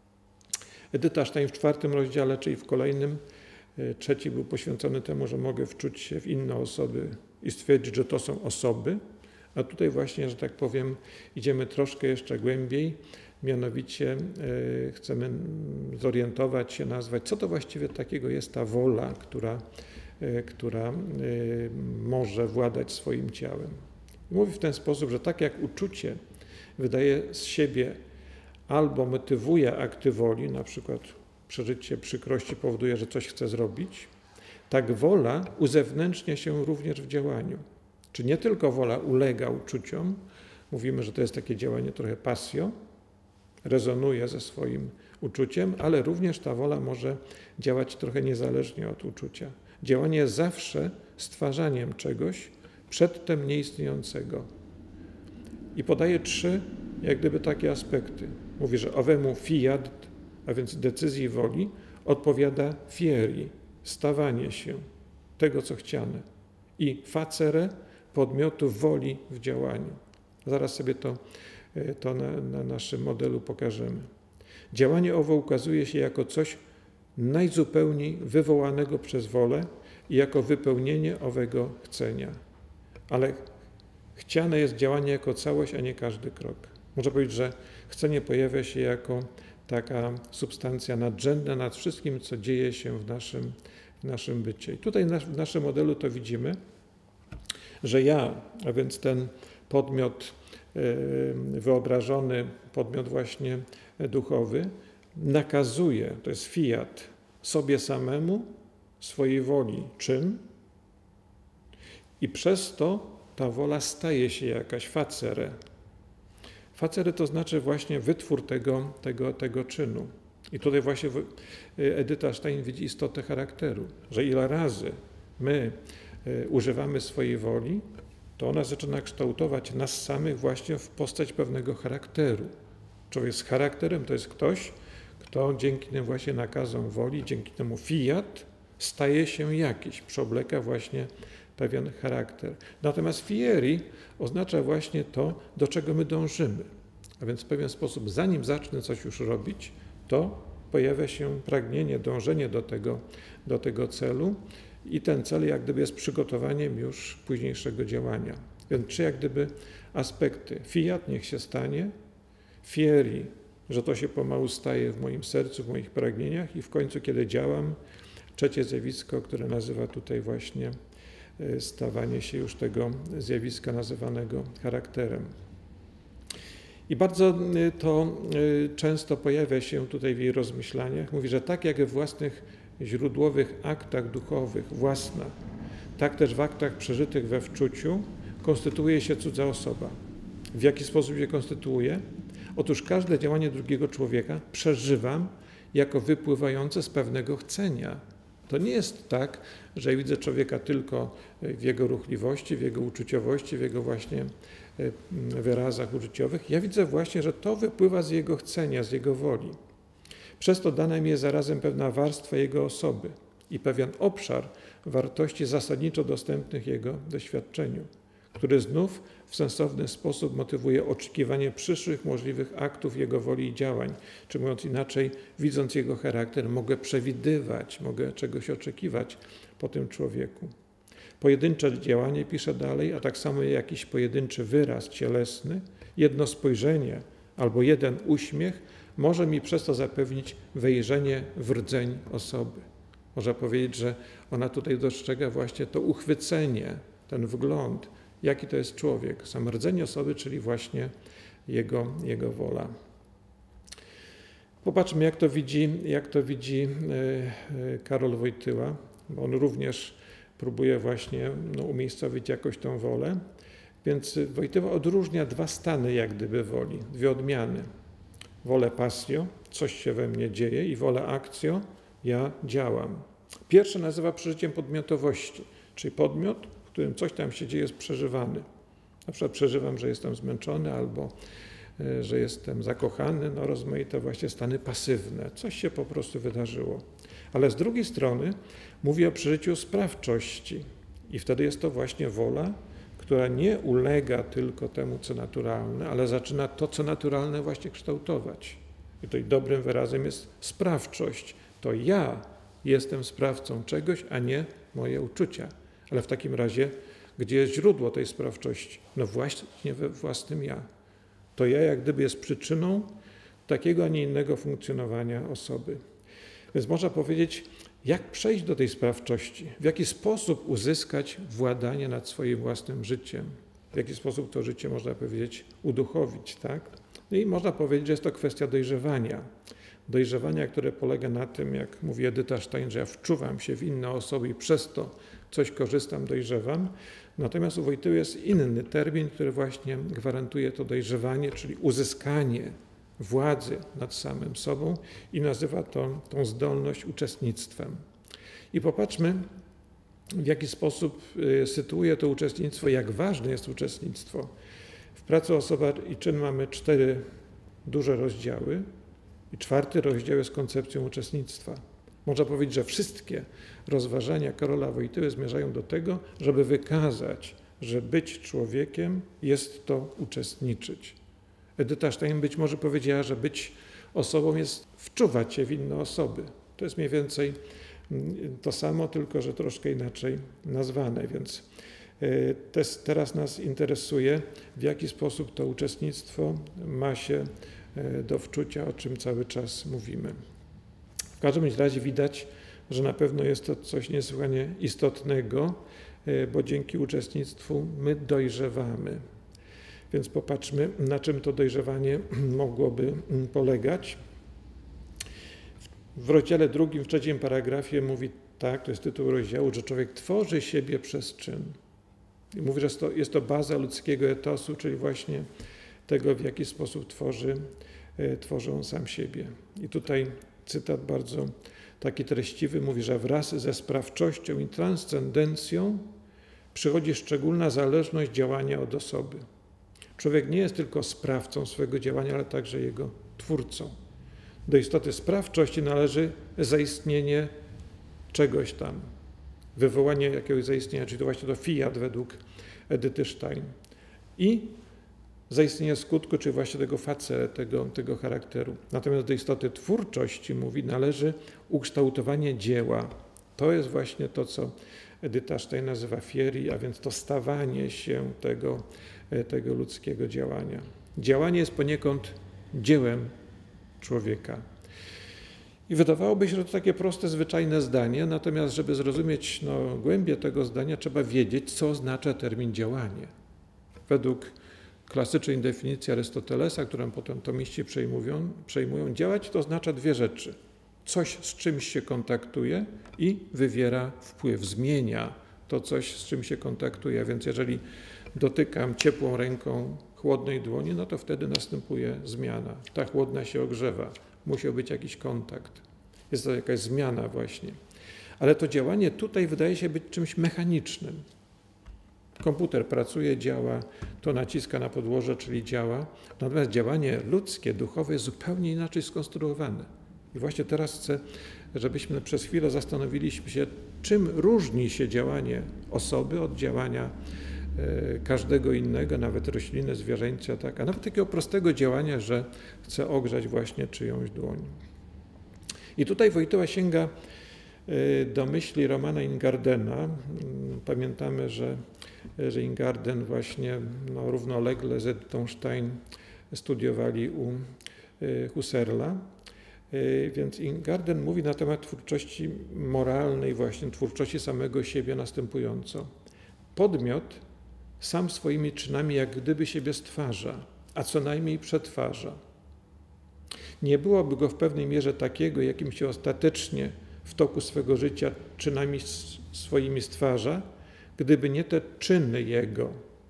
Edyta Stein w 4. rozdziale, czyli w kolejnym, 3 był poświęcony temu, że mogę wczuć się w inne osoby i stwierdzić, że to są osoby. A tutaj właśnie, że tak powiem, idziemy troszkę jeszcze głębiej, mianowicie chcemy zorientować się, nazwać, co to właściwie takiego jest ta wola, która może władać swoim ciałem. Mówi w ten sposób, że tak jak uczucie wydaje z siebie albo motywuje akty woli, na przykład przeżycie przykrości powoduje, że coś chce zrobić, tak wola uzewnętrznia się również w działaniu. Czy nie tylko wola ulega uczuciom, mówimy, że to jest takie działanie trochę passio, rezonuje ze swoim uczuciem, ale również ta wola może działać trochę niezależnie od uczucia. Działanie jest zawsze stwarzaniem czegoś przedtem nieistniejącego. I podaje 3 jak gdyby takie aspekty. Mówi, że owemu fiat, a więc decyzji woli, odpowiada fieri, stawanie się tego, co chciane. I facere, podmiotu woli w działaniu. Zaraz sobie to na naszym modelu pokażemy. Działanie owo ukazuje się jako coś najzupełniej wywołanego przez wolę i jako wypełnienie owego chcenia. Ale chciane jest działanie jako całość, a nie każdy krok. Można powiedzieć, że chcenie pojawia się jako taka substancja nadrzędna nad wszystkim, co dzieje się w naszym bycie. I tutaj w naszym modelu to widzimy, że ja, a więc ten podmiot wyobrażony, podmiot właśnie duchowy, nakazuje, to jest fiat, sobie samemu, swojej woli czyn i przez to ta wola staje się jakaś facere. Facere to znaczy właśnie wytwór tego czynu. I tutaj właśnie Edyta Stein widzi istotę charakteru, że ile razy my używamy swojej woli, to ona zaczyna kształtować nas samych właśnie w postać pewnego charakteru. Człowiek z charakterem to jest ktoś, kto dzięki tym właśnie nakazom woli, dzięki temu fiat staje się jakiś, przeobleka właśnie pewien charakter. Natomiast fieri oznacza właśnie to, do czego my dążymy. A więc w pewien sposób, zanim zacznę coś już robić, to pojawia się pragnienie, dążenie do tego celu i ten cel jak gdyby jest przygotowaniem już późniejszego działania. Więc 3 jak gdyby aspekty. Fiat, niech się stanie, fieri, że to się pomału staje w moim sercu, w moich pragnieniach i w końcu, kiedy działam, 3 zjawisko, które nazywa tutaj właśnie stawanie się już tego zjawiska nazywanego charakterem. I bardzo to często pojawia się tutaj w jej rozmyślaniach. Mówi, że tak jak we własnych źródłowych aktach duchowych, własna, tak też w aktach przeżytych we wczuciu konstytuuje się cudza osoba. W jaki sposób się konstytuuje? Otóż każde działanie drugiego człowieka przeżywam jako wypływające z pewnego chcenia. To nie jest tak, że ja widzę człowieka tylko w jego ruchliwości, w jego uczuciowości, w jego właśnie wyrazach uczuciowych. Ja widzę właśnie, że to wypływa z jego chcenia, z jego woli. Przez to dana mi jest zarazem pewna warstwa jego osoby i pewien obszar wartości zasadniczo dostępnych jego doświadczeniu, który znów w sensowny sposób motywuje oczekiwanie przyszłych możliwych aktów jego woli i działań. Czy mówiąc inaczej, widząc jego charakter, mogę przewidywać, mogę czegoś oczekiwać po tym człowieku. Pojedyncze działanie, pisze dalej, a tak samo jakiś pojedynczy wyraz cielesny, jedno spojrzenie albo jeden uśmiech może mi przez to zapewnić wejrzenie w rdzeń osoby. Można powiedzieć, że ona tutaj dostrzega właśnie to uchwycenie, ten wgląd, jaki to jest człowiek, sam rdzeń osoby, czyli właśnie jego wola. Popatrzmy, jak to widzi Karol Wojtyła, bo on również próbuje właśnie umiejscowić jakoś tą wolę. Więc Wojtyła odróżnia 2 stany jak gdyby woli, 2 odmiany. Wolę passio, coś się we mnie dzieje, i wolę actio, ja działam. Pierwsze nazywa przeżyciem podmiotowości, czyli podmiot, w którym coś tam się dzieje, jest przeżywany. Na przykład przeżywam, że jestem zmęczony albo że jestem zakochany, rozmaite właśnie stany pasywne. Coś się po prostu wydarzyło. Ale z drugiej strony mówi o przeżyciu sprawczości i wtedy jest to właśnie wola, która nie ulega tylko temu, co naturalne, ale zaczyna to, co naturalne właśnie kształtować. I tutaj dobrym wyrazem jest sprawczość. To ja jestem sprawcą czegoś, a nie moje uczucia. Ale w takim razie, gdzie jest źródło tej sprawczości? No właśnie we własnym ja. To ja jak gdyby jest przyczyną takiego, a nie innego funkcjonowania osoby. Więc można powiedzieć, jak przejść do tej sprawczości, w jaki sposób uzyskać władanie nad swoim własnym życiem, w jaki sposób to życie, można powiedzieć, uduchowić, tak? No i można powiedzieć, że jest to kwestia dojrzewania. Dojrzewania, które polega na tym, jak mówi Edyta Stein, że ja wczuwam się w inne osoby i przez to coś korzystam, dojrzewam. Natomiast u Wojtyły jest inny termin, który właśnie gwarantuje to dojrzewanie, czyli uzyskanie władzy nad samym sobą i nazywa to tą zdolność uczestnictwem. I popatrzmy, w jaki sposób sytuuje to uczestnictwo, jak ważne jest uczestnictwo. W pracy Osoba i czyn mamy 4 duże rozdziały i 4. rozdział jest koncepcją uczestnictwa. Można powiedzieć, że wszystkie rozważania Karola Wojtyły zmierzają do tego, żeby wykazać, że być człowiekiem jest to uczestniczyć. Edyta Stein być może powiedziała, że być osobą jest wczuwać się w inne osoby. To jest mniej więcej to samo, tylko że troszkę inaczej nazwane. Więc teraz nas interesuje, w jaki sposób to uczestnictwo ma się do wczucia, o czym cały czas mówimy. W każdym razie widać, że na pewno jest to coś niesłychanie istotnego, bo dzięki uczestnictwu my dojrzewamy. Więc popatrzmy, na czym to dojrzewanie mogłoby polegać. W rozdziale 2, w 3 paragrafie mówi tak, to jest tytuł rozdziału, że człowiek tworzy siebie przez czyn. I mówi, że jest to baza ludzkiego etosu, czyli właśnie tego, w jaki sposób tworzy on sam siebie. I tutaj cytat bardzo taki treściwy, mówi, że wraz ze sprawczością i transcendencją przychodzi szczególna zależność działania od osoby. Człowiek nie jest tylko sprawcą swojego działania, ale także jego twórcą. Do istoty sprawczości należy zaistnienie czegoś tam, wywołanie jakiegoś zaistnienia, czyli to właśnie to fiat według Edyty Stein. I zaistnienie skutku, czyli właśnie tego facere, tego charakteru. Natomiast do istoty twórczości, mówi, należy ukształtowanie dzieła, To jest właśnie to, co Edyta Stein nazywa fieri, a więc to stawanie się tego ludzkiego działania. Działanie jest poniekąd dziełem człowieka. I wydawałoby się, że to takie proste, zwyczajne zdanie, natomiast żeby zrozumieć głębię tego zdania, trzeba wiedzieć, co oznacza termin działanie. Według klasycznej definicji Arystotelesa, którą potem tomiści przejmują, działać to oznacza dwie rzeczy. Coś, z czymś się kontaktuje i wywiera wpływ, zmienia to coś, z czym się kontaktuje. Więc jeżeli dotykam ciepłą ręką chłodnej dłoni, no to wtedy następuje zmiana. Ta chłodna się ogrzewa. Musiał być jakiś kontakt. Jest to jakaś zmiana właśnie. Ale to działanie tutaj wydaje się być czymś mechanicznym. Komputer pracuje, działa, to naciska na podłoże, czyli działa. Natomiast działanie ludzkie, duchowe jest zupełnie inaczej skonstruowane. I właśnie teraz chcę, żebyśmy przez chwilę zastanowiliśmy się, czym różni się działanie osoby od działania każdego innego, nawet rośliny, zwierzęcia, a nawet takiego prostego działania, że chce ogrzać właśnie czyjąś dłoń. I tutaj Wojtyła sięga do myśli Romana Ingardena. Pamiętamy, że Ingarden właśnie równolegle z Edytą Stein studiowali u Husserla. Więc Ingarden mówi na temat twórczości moralnej, właśnie twórczości samego siebie następująco. Podmiot sam swoimi czynami jak gdyby siebie stwarza, a co najmniej przetwarza. Nie byłoby go w pewnej mierze takiego, jakim się ostatecznie w toku swego życia czynami swoimi stwarza, gdyby nie te czyny jego.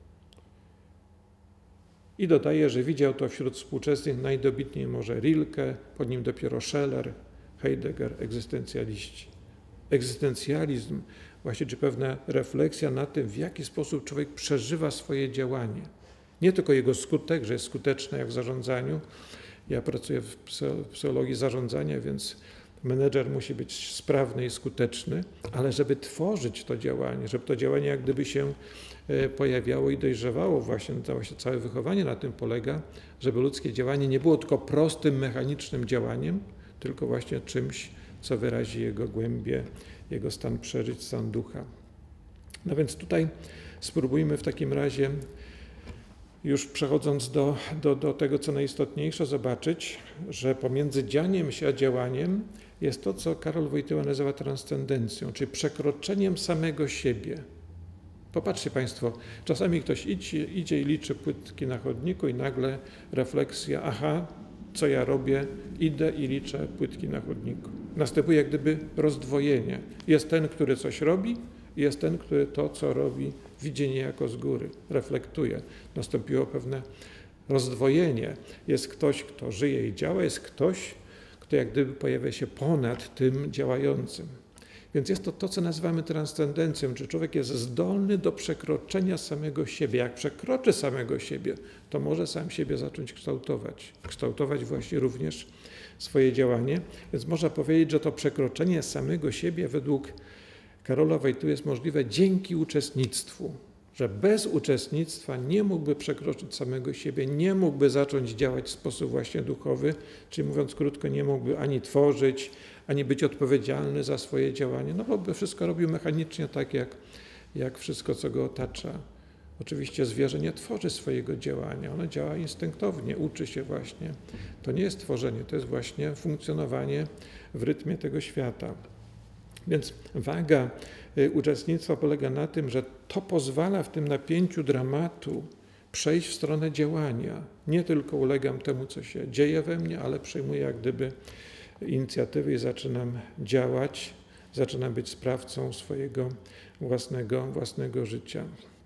I dodaje, że widział to wśród współczesnych najdobitniej może Rilke, pod nim dopiero Scheler, Heidegger, egzystencjaliści. Egzystencjalizm właśnie, czy pewna refleksja na tym, w jaki sposób człowiek przeżywa swoje działanie. Nie tylko jego skutek, że jest skuteczny jak w zarządzaniu. Ja pracuję w psychologii zarządzania, więc menedżer musi być sprawny i skuteczny, ale żeby tworzyć to działanie, żeby to działanie jak gdyby się pojawiało i dojrzewało, właśnie całe wychowanie na tym polega, żeby ludzkie działanie nie było tylko prostym, mechanicznym działaniem, tylko właśnie czymś, co wyrazi jego głębię, jego stan przeżyć, stan ducha. No więc tutaj spróbujmy w takim razie, już przechodząc do tego, co najistotniejsze, zobaczyć, że pomiędzy dzianiem się a działaniem jest to, co Karol Wojtyła nazywa transcendencją, czyli przekroczeniem samego siebie. Popatrzcie Państwo, czasami ktoś idzie i liczy płytki na chodniku i nagle refleksja, aha, co ja robię, idę i liczę płytki na chodniku. Następuje jak gdyby rozdwojenie. Jest ten, który coś robi, jest ten, który to, co robi, widzi niejako z góry, reflektuje. Nastąpiło pewne rozdwojenie. Jest ktoś, kto żyje i działa, jest ktoś, kto jak gdyby pojawia się ponad tym działającym. Więc jest to, co nazywamy transcendencją, czy człowiek jest zdolny do przekroczenia samego siebie. Jak przekroczy samego siebie, to może sam siebie zacząć kształtować. Kształtować właśnie również swoje działanie. Więc można powiedzieć, że to przekroczenie samego siebie według Karola Wojtyły jest możliwe dzięki uczestnictwu. Że bez uczestnictwa nie mógłby przekroczyć samego siebie, nie mógłby zacząć działać w sposób właśnie duchowy, czyli mówiąc krótko, nie mógłby ani tworzyć, ani być odpowiedzialny za swoje działanie, no bo by wszystko robił mechanicznie, tak jak wszystko, co go otacza. Oczywiście zwierzę nie tworzy swojego działania, ono działa instynktownie, uczy się właśnie. To nie jest tworzenie, to jest właśnie funkcjonowanie w rytmie tego świata. Więc waga uczestnictwa polega na tym, że to pozwala w tym napięciu dramatu przejść w stronę działania. Nie tylko ulegam temu, co się dzieje we mnie, ale przejmuję jak gdyby inicjatywy i zaczynam działać, zaczynam być sprawcą swojego własnego życia.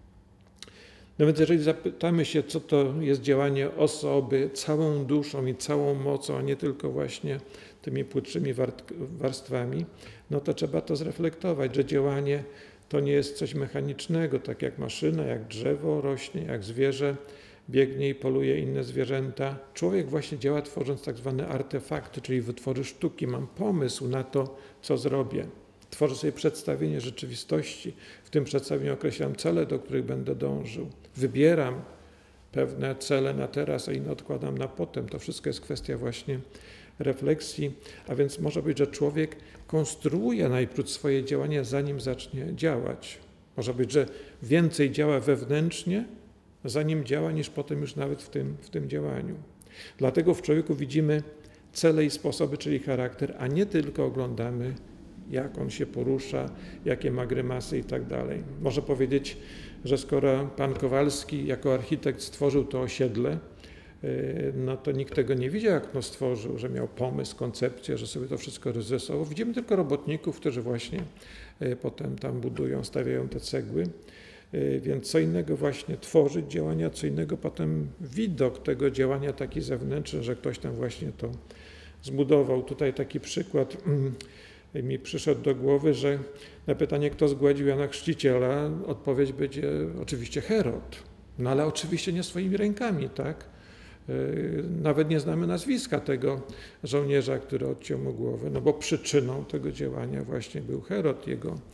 No więc jeżeli zapytamy się, co to jest działanie osoby całą duszą i całą mocą, a nie tylko właśnie tymi płytszymi warstwami, no to trzeba to zreflektować, że działanie to nie jest coś mechanicznego, tak jak maszyna, jak drzewo rośnie, jak zwierzę biegnie i poluje inne zwierzęta. Człowiek właśnie działa tworząc tak zwane artefakty, czyli wytwory sztuki. Mam pomysł na to, co zrobię. Tworzę sobie przedstawienie rzeczywistości. W tym przedstawieniu określam cele, do których będę dążył. Wybieram pewne cele na teraz, a inne odkładam na potem. To wszystko jest kwestia właśnie refleksji, a więc może być, że człowiek konstruuje najpierw swoje działania, zanim zacznie działać. Może być, że więcej działa wewnętrznie, zanim działa, niż potem już nawet w tym działaniu. Dlatego w człowieku widzimy cele i sposoby, czyli charakter, a nie tylko oglądamy, jak on się porusza, jakie ma grymasy i tak dalej. Można powiedzieć, że skoro pan Kowalski jako architekt stworzył to osiedle, no to nikt tego nie widział, jak to stworzył, że miał pomysł, koncepcję, że sobie to wszystko rozrysował. Widzimy tylko robotników, którzy właśnie potem tam budują, stawiają te cegły. Więc co innego właśnie tworzyć działania, co innego potem widok tego działania taki zewnętrzny, że ktoś tam właśnie to zbudował. Tutaj taki przykład mi przyszedł do głowy, że na pytanie, kto zgładził Jana Chrzciciela, odpowiedź będzie oczywiście Herod. No ale oczywiście nie swoimi rękami, tak? Nawet nie znamy nazwiska tego żołnierza, który odciął mu głowę, no bo przyczyną tego działania właśnie był Herod,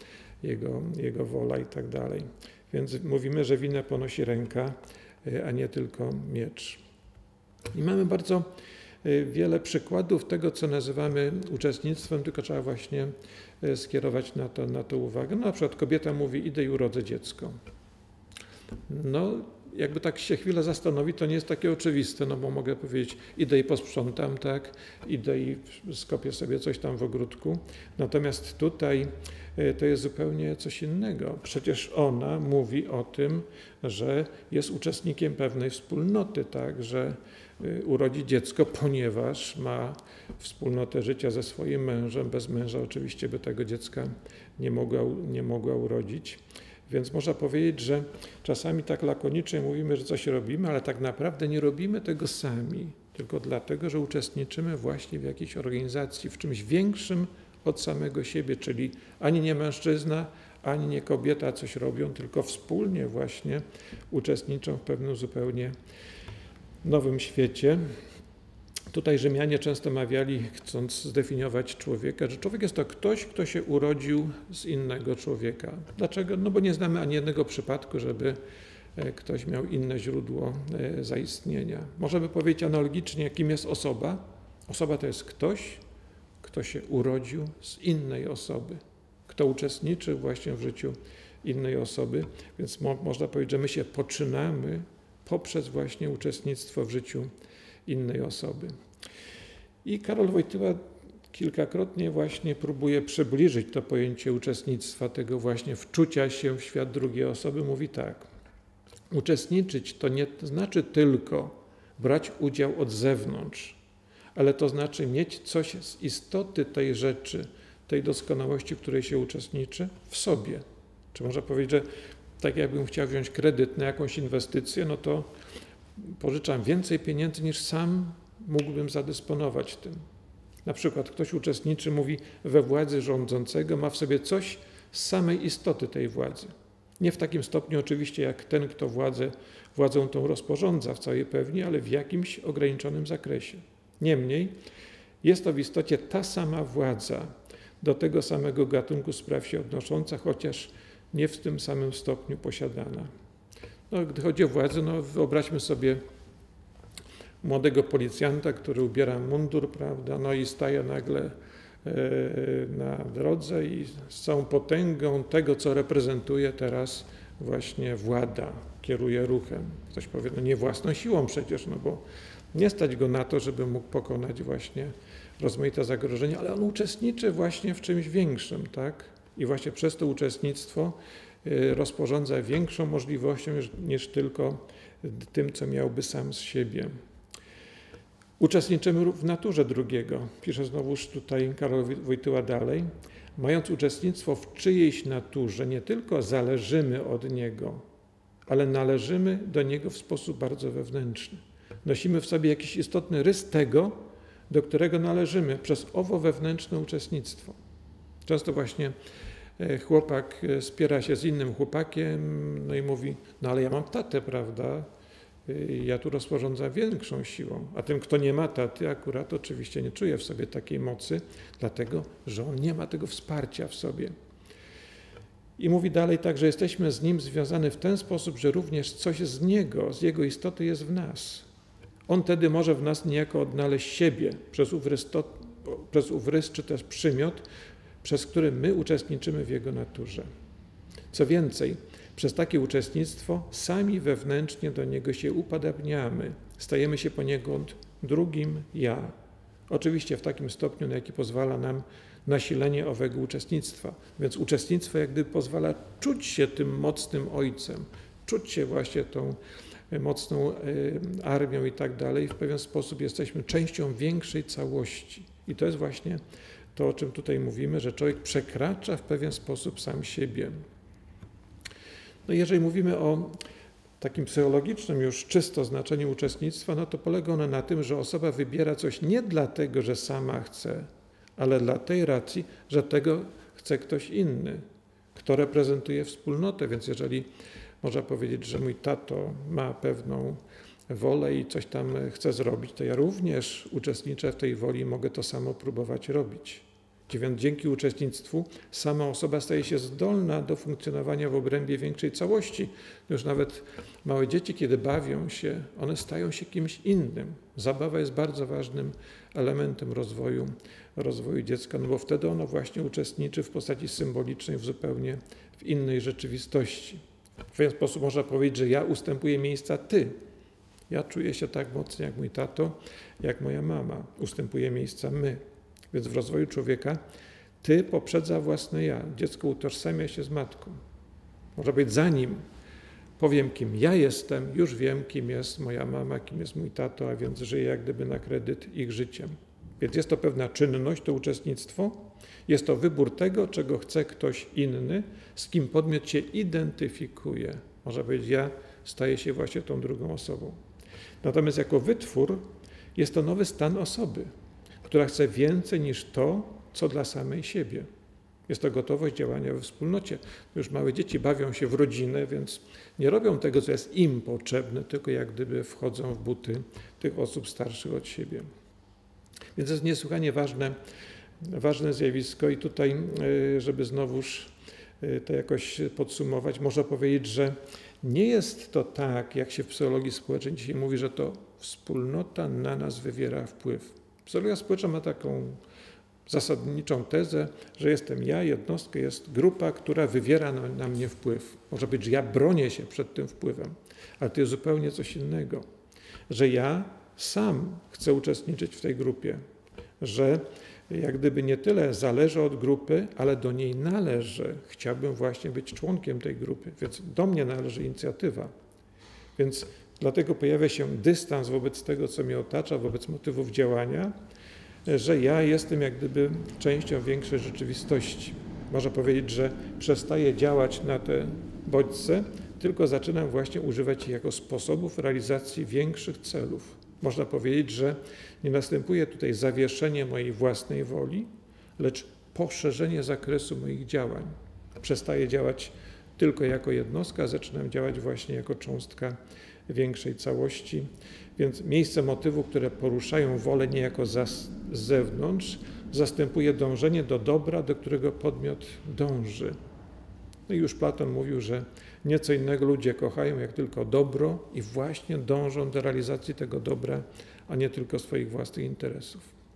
jego wola i tak dalej. Więc mówimy, że winę ponosi ręka, a nie tylko miecz. I mamy bardzo wiele przykładów tego, co nazywamy uczestnictwem, tylko trzeba właśnie skierować na to uwagę. No, na przykład kobieta mówi, idę i urodzę dziecko. No, jakby tak się chwilę zastanowić, to nie jest takie oczywiste, no bo mogę powiedzieć, idę i posprzątam, tak, idę i skopię sobie coś tam w ogródku. Natomiast tutaj to jest zupełnie coś innego. Przecież ona mówi o tym, że jest uczestnikiem pewnej wspólnoty, tak, że urodzi dziecko, ponieważ ma wspólnotę życia ze swoim mężem. Bez męża oczywiście by tego dziecka nie mogła urodzić. Więc można powiedzieć, że czasami tak lakonicznie mówimy, że coś robimy, ale tak naprawdę nie robimy tego sami, tylko dlatego, że uczestniczymy właśnie w jakiejś organizacji, w czymś większym od samego siebie, czyli ani nie mężczyzna, ani nie kobieta coś robią, tylko wspólnie właśnie uczestniczą w pewnym zupełnie nowym świecie. Tutaj Rzymianie często mawiali, chcąc zdefiniować człowieka, że człowiek jest to ktoś, kto się urodził z innego człowieka. Dlaczego? No bo nie znamy ani jednego przypadku, żeby ktoś miał inne źródło zaistnienia. Można by powiedzieć analogicznie, kim jest osoba. Osoba to jest ktoś, kto się urodził z innej osoby, kto uczestniczy właśnie w życiu innej osoby. Więc można powiedzieć, że my się poczynamy poprzez właśnie uczestnictwo w życiu innej osoby. I Karol Wojtyła kilkakrotnie właśnie próbuje przybliżyć to pojęcie uczestnictwa, tego właśnie wczucia się w świat drugiej osoby. Mówi tak, uczestniczyć to nie znaczy tylko brać udział od zewnątrz, ale to znaczy mieć coś z istoty tej rzeczy, tej doskonałości, w której się uczestniczy, w sobie. Czy można powiedzieć, że tak jakbym chciał wziąć kredyt na jakąś inwestycję, no to pożyczam więcej pieniędzy, niż sam mógłbym zadysponować tym. Na przykład ktoś uczestniczy, mówi, we władzy rządzącego, ma w sobie coś z samej istoty tej władzy. Nie w takim stopniu oczywiście jak ten, kto władzą tą rozporządza w całej pełni, ale w jakimś ograniczonym zakresie. Niemniej jest to w istocie ta sama władza, do tego samego gatunku spraw się odnosząca, chociaż nie w tym samym stopniu posiadana. No, gdy chodzi o władzę, no wyobraźmy sobie młodego policjanta, który ubiera mundur, prawda, no i staje nagle na drodze i z całą potęgą tego, co reprezentuje teraz właśnie włada, kieruje ruchem. Ktoś powie, no nie własną siłą przecież, no bo nie stać go na to, żeby mógł pokonać właśnie rozmaite zagrożenia, ale on uczestniczy właśnie w czymś większym, tak? I właśnie przez to uczestnictwo rozporządza większą możliwością niż tylko tym, co miałby sam z siebie. Uczestniczymy w naturze drugiego. Pisze znowuż tutaj Karol Wojtyła dalej. Mając uczestnictwo w czyjejś naturze, nie tylko zależymy od niego, ale należymy do niego w sposób bardzo wewnętrzny. Nosimy w sobie jakiś istotny rys tego, do którego należymy przez owo wewnętrzne uczestnictwo. Często właśnie chłopak spiera się z innym chłopakiem, no i mówi, no ale ja mam tatę, prawda? Ja tu rozporządzam większą siłą, a ten, kto nie ma taty, akurat oczywiście nie czuje w sobie takiej mocy, dlatego, że on nie ma tego wsparcia w sobie. I mówi dalej tak, że jesteśmy z Nim związani w ten sposób, że również coś z Niego, z Jego istoty jest w nas. On wtedy może w nas niejako odnaleźć siebie przez ów czy też przymiot, przez który my uczestniczymy w Jego naturze. Co więcej, przez takie uczestnictwo sami wewnętrznie do Niego się upodabniamy, stajemy się poniekąd drugim ja. Oczywiście w takim stopniu, na jaki pozwala nam nasilenie owego uczestnictwa. Więc uczestnictwo jak gdyby pozwala czuć się tym mocnym Ojcem, czuć się właśnie tą mocną armią i tak dalej. W pewien sposób jesteśmy częścią większej całości. I to jest właśnie to, o czym tutaj mówimy, że człowiek przekracza w pewien sposób sam siebie. No jeżeli mówimy o takim psychologicznym już czysto znaczeniu uczestnictwa, no to polega ono na tym, że osoba wybiera coś nie dlatego, że sama chce, ale dla tej racji, że tego chce ktoś inny, kto reprezentuje wspólnotę. Więc jeżeli można powiedzieć, że mój tato ma pewną wolę i coś tam chce zrobić, to ja również uczestniczę w tej woli i mogę to samo próbować robić. Więc dzięki uczestnictwu sama osoba staje się zdolna do funkcjonowania w obrębie większej całości. Już nawet małe dzieci, kiedy bawią się, one stają się kimś innym. Zabawa jest bardzo ważnym elementem rozwoju dziecka, no bo wtedy ono właśnie uczestniczy w postaci symbolicznej zupełnie w innej rzeczywistości. W ten sposób można powiedzieć, że ja ustępuję miejsca ty. Ja czuję się tak mocno jak mój tato, jak moja mama. Ustępuję miejsca my. Więc w rozwoju człowieka ty poprzedza własne ja. Dziecko utożsamia się z matką. Może być zanim powiem, kim ja jestem, już wiem, kim jest moja mama, kim jest mój tato, a więc żyję jak gdyby na kredyt ich życiem. Więc jest to pewna czynność, to uczestnictwo. Jest to wybór tego, czego chce ktoś inny, z kim podmiot się identyfikuje. Można powiedzieć, ja staję się właśnie tą drugą osobą. Natomiast jako wytwór jest to nowy stan osoby, która chce więcej niż to, co dla samej siebie. Jest to gotowość działania we wspólnocie. Już małe dzieci bawią się w rodzinę, więc nie robią tego, co jest im potrzebne, tylko jak gdyby wchodzą w buty tych osób starszych od siebie. Więc to jest niesłychanie ważne zjawisko i tutaj, żeby znowuż to jakoś podsumować, można powiedzieć, że nie jest to tak, jak się w psychologii społecznej dzisiaj mówi, że to wspólnota na nas wywiera wpływ. Psychologia społeczna ma taką zasadniczą tezę, że jestem ja, jednostka, jest grupa, która wywiera na mnie wpływ. Może być, że ja bronię się przed tym wpływem, ale to jest zupełnie coś innego. Że ja sam chcę uczestniczyć w tej grupie, że jak gdyby nie tyle zależy od grupy, ale do niej należy. Chciałbym właśnie być członkiem tej grupy, więc do mnie należy inicjatywa. Więc dlatego pojawia się dystans wobec tego, co mnie otacza, wobec motywów działania, że ja jestem jak gdyby częścią większej rzeczywistości. Można powiedzieć, że przestaję działać na te bodźce, tylko zaczynam właśnie używać ich jako sposobów realizacji większych celów. Można powiedzieć, że nie następuje tutaj zawieszenie mojej własnej woli, lecz poszerzenie zakresu moich działań. Przestaję działać tylko jako jednostka, zaczynam działać właśnie jako cząstka większej całości. Więc miejsce motywu, które poruszają wolę niejako z zewnątrz, zastępuje dążenie do dobra, do którego podmiot dąży. No i już Platon mówił, że nieco innego ludzie kochają jak tylko dobro i właśnie dążą do realizacji tego dobra, a nie tylko swoich własnych interesów.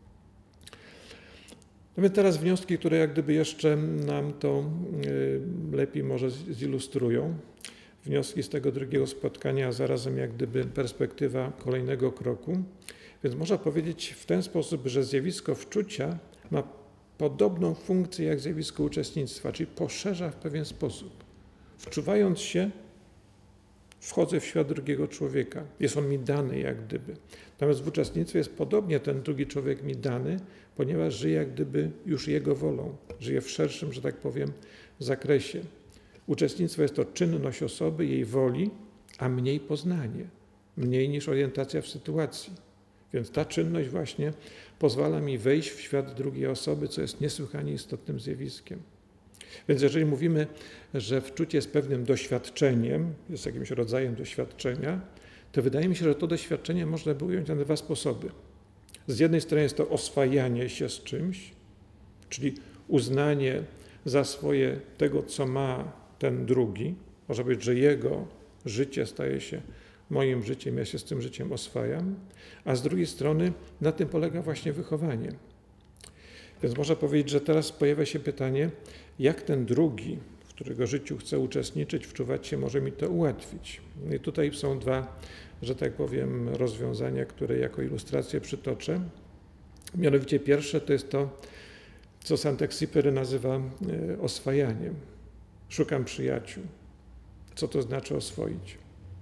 No więc teraz wnioski, które jak gdyby jeszcze nam to lepiej może zilustrują. Wnioski z tego drugiego spotkania, a zarazem jak gdyby perspektywa kolejnego kroku. Więc można powiedzieć w ten sposób, że zjawisko wczucia ma podobną funkcję jak zjawisko uczestnictwa, czyli poszerza w pewien sposób. Wczuwając się, wchodzę w świat drugiego człowieka. Jest on mi dany jak gdyby. Natomiast w uczestnictwie jest podobnie ten drugi człowiek mi dany, ponieważ żyje jak gdyby już jego wolą. Żyje w szerszym, że tak powiem, zakresie. Uczestnictwo jest to czynność osoby, jej woli, a mniej poznanie. Mniej niż orientacja w sytuacji. Więc ta czynność właśnie pozwala mi wejść w świat drugiej osoby, co jest niesłychanie istotnym zjawiskiem. Więc jeżeli mówimy, że wczucie jest pewnym doświadczeniem, jest jakimś rodzajem doświadczenia, to wydaje mi się, że to doświadczenie można by ująć na dwa sposoby. Z jednej strony jest to oswajanie się z czymś, czyli uznanie, za swoje tego, co ma ten drugi. Może być, że jego życie staje się moim życiem, ja się z tym życiem oswajam, a z drugiej strony na tym polega właśnie wychowanie. Więc można powiedzieć, że teraz pojawia się pytanie, jak ten drugi, w którego życiu chcę uczestniczyć, wczuwać się, może mi to ułatwić. No i tutaj są dwa, że tak powiem, rozwiązania, które jako ilustrację przytoczę. Mianowicie pierwsze to jest to, co Sant'Exupéry nazywa oswajaniem. Szukam przyjaciół. Co to znaczy oswoić?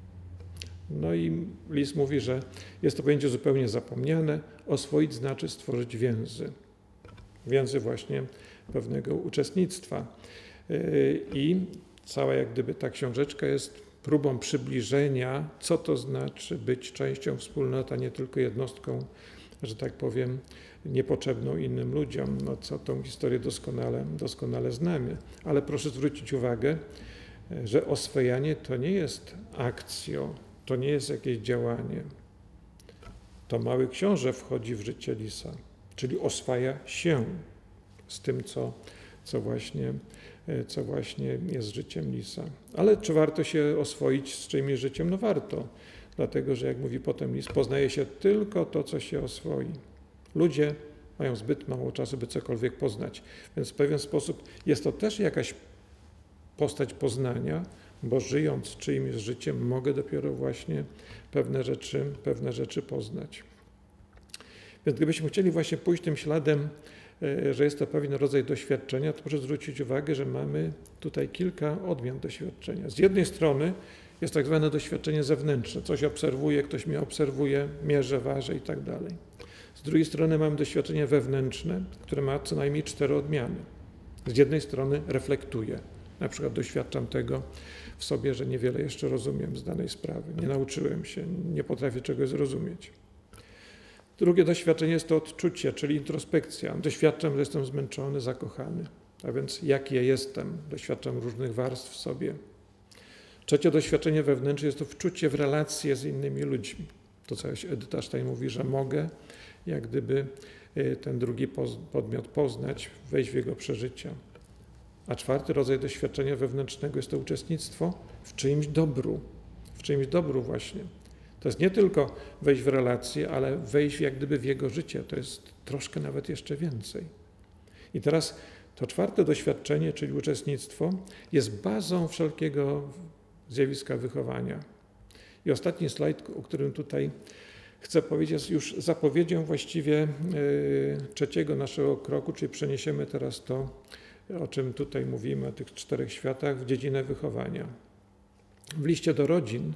No i Lis mówi, że jest to pojęcie zupełnie zapomniane. Oswoić znaczy stworzyć więzy. Więzy właśnie pewnego uczestnictwa. I cała jak gdyby ta książeczka jest próbą przybliżenia, co to znaczy być częścią wspólnoty, a nie tylko jednostką, że tak powiem, niepotrzebną innym ludziom. No co tą historię doskonale znamy. Ale proszę zwrócić uwagę, że oswajanie to nie jest akcją, to nie jest jakieś działanie. To mały książę wchodzi w życie Lisa, czyli oswaja się z tym, co właśnie jest życiem Lisa. Ale czy warto się oswoić z czyimś życiem? No warto, dlatego że jak mówi potem Lis, poznaje się tylko to, co się oswoi. Ludzie mają zbyt mało czasu, by cokolwiek poznać, więc w pewien sposób jest to też jakaś postać poznania, bo żyjąc czyimś życiem mogę dopiero właśnie pewne rzeczy poznać. Więc gdybyśmy chcieli właśnie pójść tym śladem, że jest to pewien rodzaj doświadczenia, to proszę zwrócić uwagę, że mamy tutaj kilka odmian doświadczenia. Z jednej strony jest tak zwane doświadczenie zewnętrzne. Coś obserwuję, ktoś mnie obserwuje, mierzę, ważę i tak dalej. Z drugiej strony mamy doświadczenie wewnętrzne, które ma co najmniej 4 odmiany. Z jednej strony reflektuję. Na przykład doświadczam tego w sobie, że niewiele jeszcze rozumiem z danej sprawy. Nie nauczyłem się, nie potrafię czegoś zrozumieć. Drugie doświadczenie jest to odczucie, czyli introspekcja. Doświadczam, że jestem zmęczony, zakochany. A więc jaki ja jestem? Doświadczam różnych warstw w sobie. Trzecie doświadczenie wewnętrzne jest to wczucie w relacje z innymi ludźmi. To, co Edyta Stein mówi, że mogę jak gdyby ten drugi podmiot poznać, wejść w jego przeżycia. A czwarty rodzaj doświadczenia wewnętrznego jest to uczestnictwo w czyimś dobru właśnie. To jest nie tylko wejść w relacje, ale wejść jak gdyby w jego życie. To jest troszkę nawet jeszcze więcej. I teraz to czwarte doświadczenie, czyli uczestnictwo, jest bazą wszelkiego zjawiska wychowania. I ostatni slajd, o którym tutaj chcę powiedzieć, jest już zapowiedzią właściwie trzeciego naszego kroku, czyli przeniesiemy teraz to, o czym tutaj mówimy, o tych 4 światach, w dziedzinę wychowania. W liście do rodzin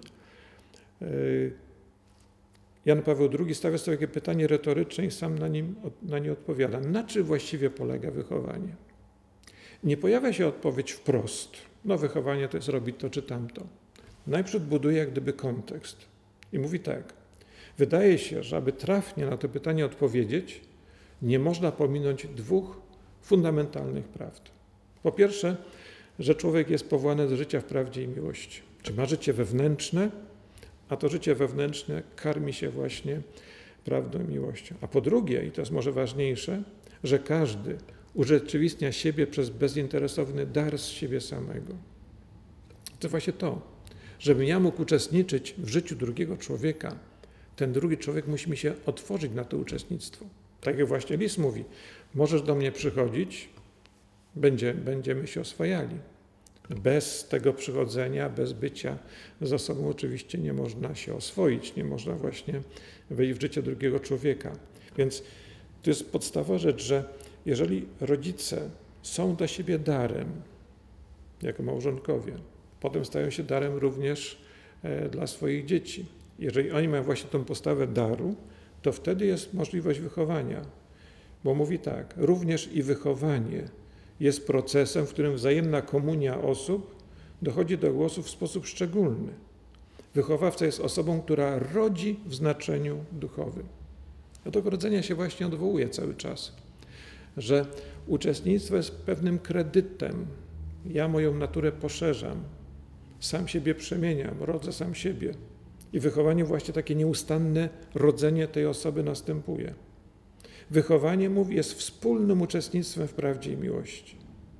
Jan Paweł II stawia sobie takie pytanie retoryczne i sam na nie odpowiada. Na czym właściwie polega wychowanie? Nie pojawia się odpowiedź wprost. No wychowanie to jest robić to czy tamto. Najpierw buduje jak gdyby kontekst i mówi tak. Wydaje się, że aby trafnie na to pytanie odpowiedzieć, nie można pominąć 2 fundamentalnych prawd. Po pierwsze, że człowiek jest powołany do życia w prawdzie i miłości. Czy ma życie wewnętrzne, a to życie wewnętrzne karmi się właśnie prawdą i miłością. A po drugie, i to jest może ważniejsze, że każdy urzeczywistnia siebie przez bezinteresowny dar z siebie samego. To właśnie to, żebym ja mógł uczestniczyć w życiu drugiego człowieka, ten drugi człowiek musi mi się otworzyć na to uczestnictwo. Tak jak właśnie Lis mówi, możesz do mnie przychodzić, będziemy się oswajali. Bez tego przychodzenia, bez bycia z osobą oczywiście nie można się oswoić, nie można właśnie wejść w życie drugiego człowieka. Więc to jest podstawowa rzecz, że jeżeli rodzice są dla siebie darem, jako małżonkowie, potem stają się darem również dla swoich dzieci. Jeżeli oni mają właśnie tą postawę daru, to wtedy jest możliwość wychowania. Bo mówi tak, również i wychowanie jest procesem, w którym wzajemna komunia osób dochodzi do głosu w sposób szczególny. Wychowawca jest osobą, która rodzi w znaczeniu duchowym. Do tego rodzenia się właśnie odwołuje cały czas, że uczestnictwo jest pewnym kredytem. Ja moją naturę poszerzam, sam siebie przemieniam, rodzę sam siebie. I wychowanie właśnie takie nieustanne rodzenie tej osoby następuje. Wychowanie, mówi, jest wspólnym uczestnictwem w prawdzie i miłości.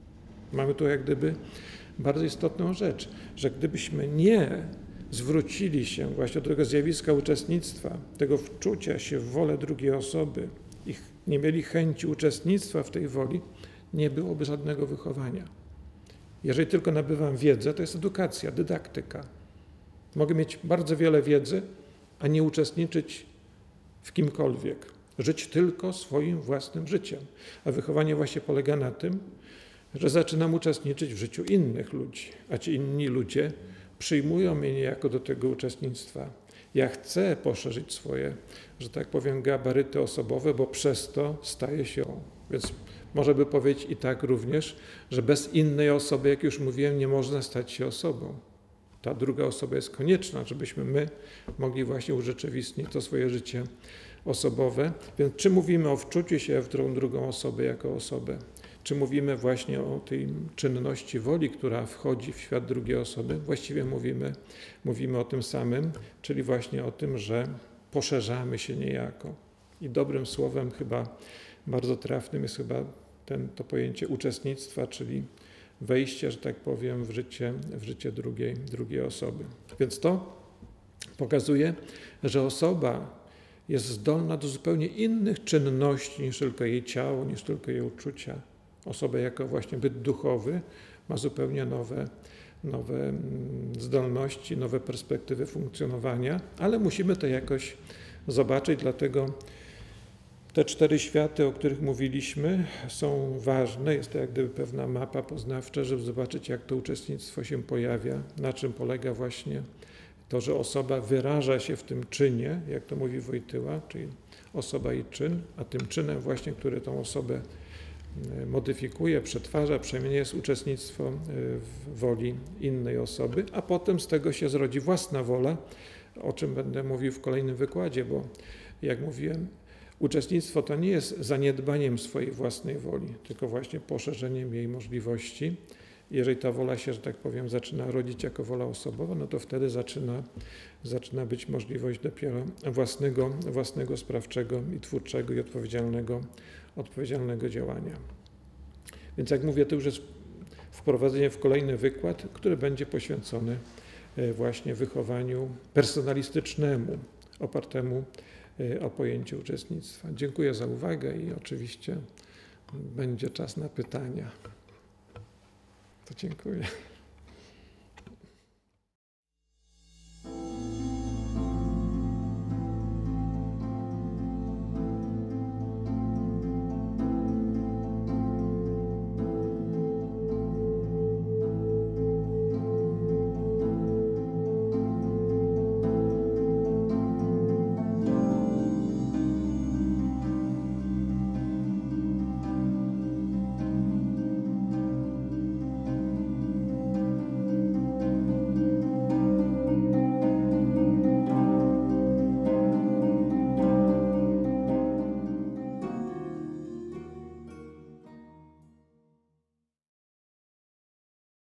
Mamy tu jak gdyby bardzo istotną rzecz, że gdybyśmy nie zwrócili się właśnie do tego zjawiska uczestnictwa, tego wczucia się w wolę drugiej osoby i nie mieli chęci uczestnictwa w tej woli, nie byłoby żadnego wychowania. Jeżeli tylko nabywam wiedzę, to jest edukacja, dydaktyka. Mogę mieć bardzo wiele wiedzy, a nie uczestniczyć w kimkolwiek. Żyć tylko swoim własnym życiem. A wychowanie właśnie polega na tym, że zaczynam uczestniczyć w życiu innych ludzi, a ci inni ludzie przyjmują mnie niejako do tego uczestnictwa. Ja chcę poszerzyć swoje, że tak powiem, gabaryty osobowe, bo przez to staję się. Więc można by powiedzieć i tak również, że bez innej osoby, jak już mówiłem, nie można stać się osobą. Ta druga osoba jest konieczna, żebyśmy my mogli właśnie urzeczywistnić to swoje życie osobowe. Więc czy mówimy o wczuciu się w drugą osobę jako osobę, czy mówimy właśnie o tej czynności woli, która wchodzi w świat drugiej osoby, właściwie mówimy o tym samym, czyli właśnie o tym, że poszerzamy się niejako. I dobrym słowem chyba, bardzo trafnym jest chyba to pojęcie uczestnictwa, czyli wejście, że tak powiem, w życie drugiej osoby. Więc to pokazuje, że osoba jest zdolna do zupełnie innych czynności niż tylko jej ciało, niż tylko jej uczucia. Osoba jako właśnie byt duchowy ma zupełnie nowe zdolności, nowe perspektywy funkcjonowania, ale musimy to jakoś zobaczyć, dlatego te 4 światy, o których mówiliśmy, są ważne. Jest to jak gdyby pewna mapa poznawcza, żeby zobaczyć, jak to uczestnictwo się pojawia, na czym polega właśnie to, że osoba wyraża się w tym czynie, jak to mówi Wojtyła, czyli osoba i czyn, a tym czynem właśnie, który tą osobę modyfikuje, przetwarza, przemienia, jest uczestnictwo w woli innej osoby, a potem z tego się zrodzi własna wola, o czym będę mówił w kolejnym wykładzie, bo jak mówiłem, uczestnictwo to nie jest zaniedbaniem swojej własnej woli, tylko właśnie poszerzeniem jej możliwości. Jeżeli ta wola się, że tak powiem, zaczyna rodzić jako wola osobowa, no to wtedy zaczyna być możliwość dopiero własnego sprawczego i twórczego i odpowiedzialnego działania. Więc jak mówię, to już jest wprowadzenie w kolejny wykład, który będzie poświęcony właśnie wychowaniu personalistycznemu, opartemu o pojęcie uczestnictwa. Dziękuję za uwagę i oczywiście będzie czas na pytania. To dziękuję.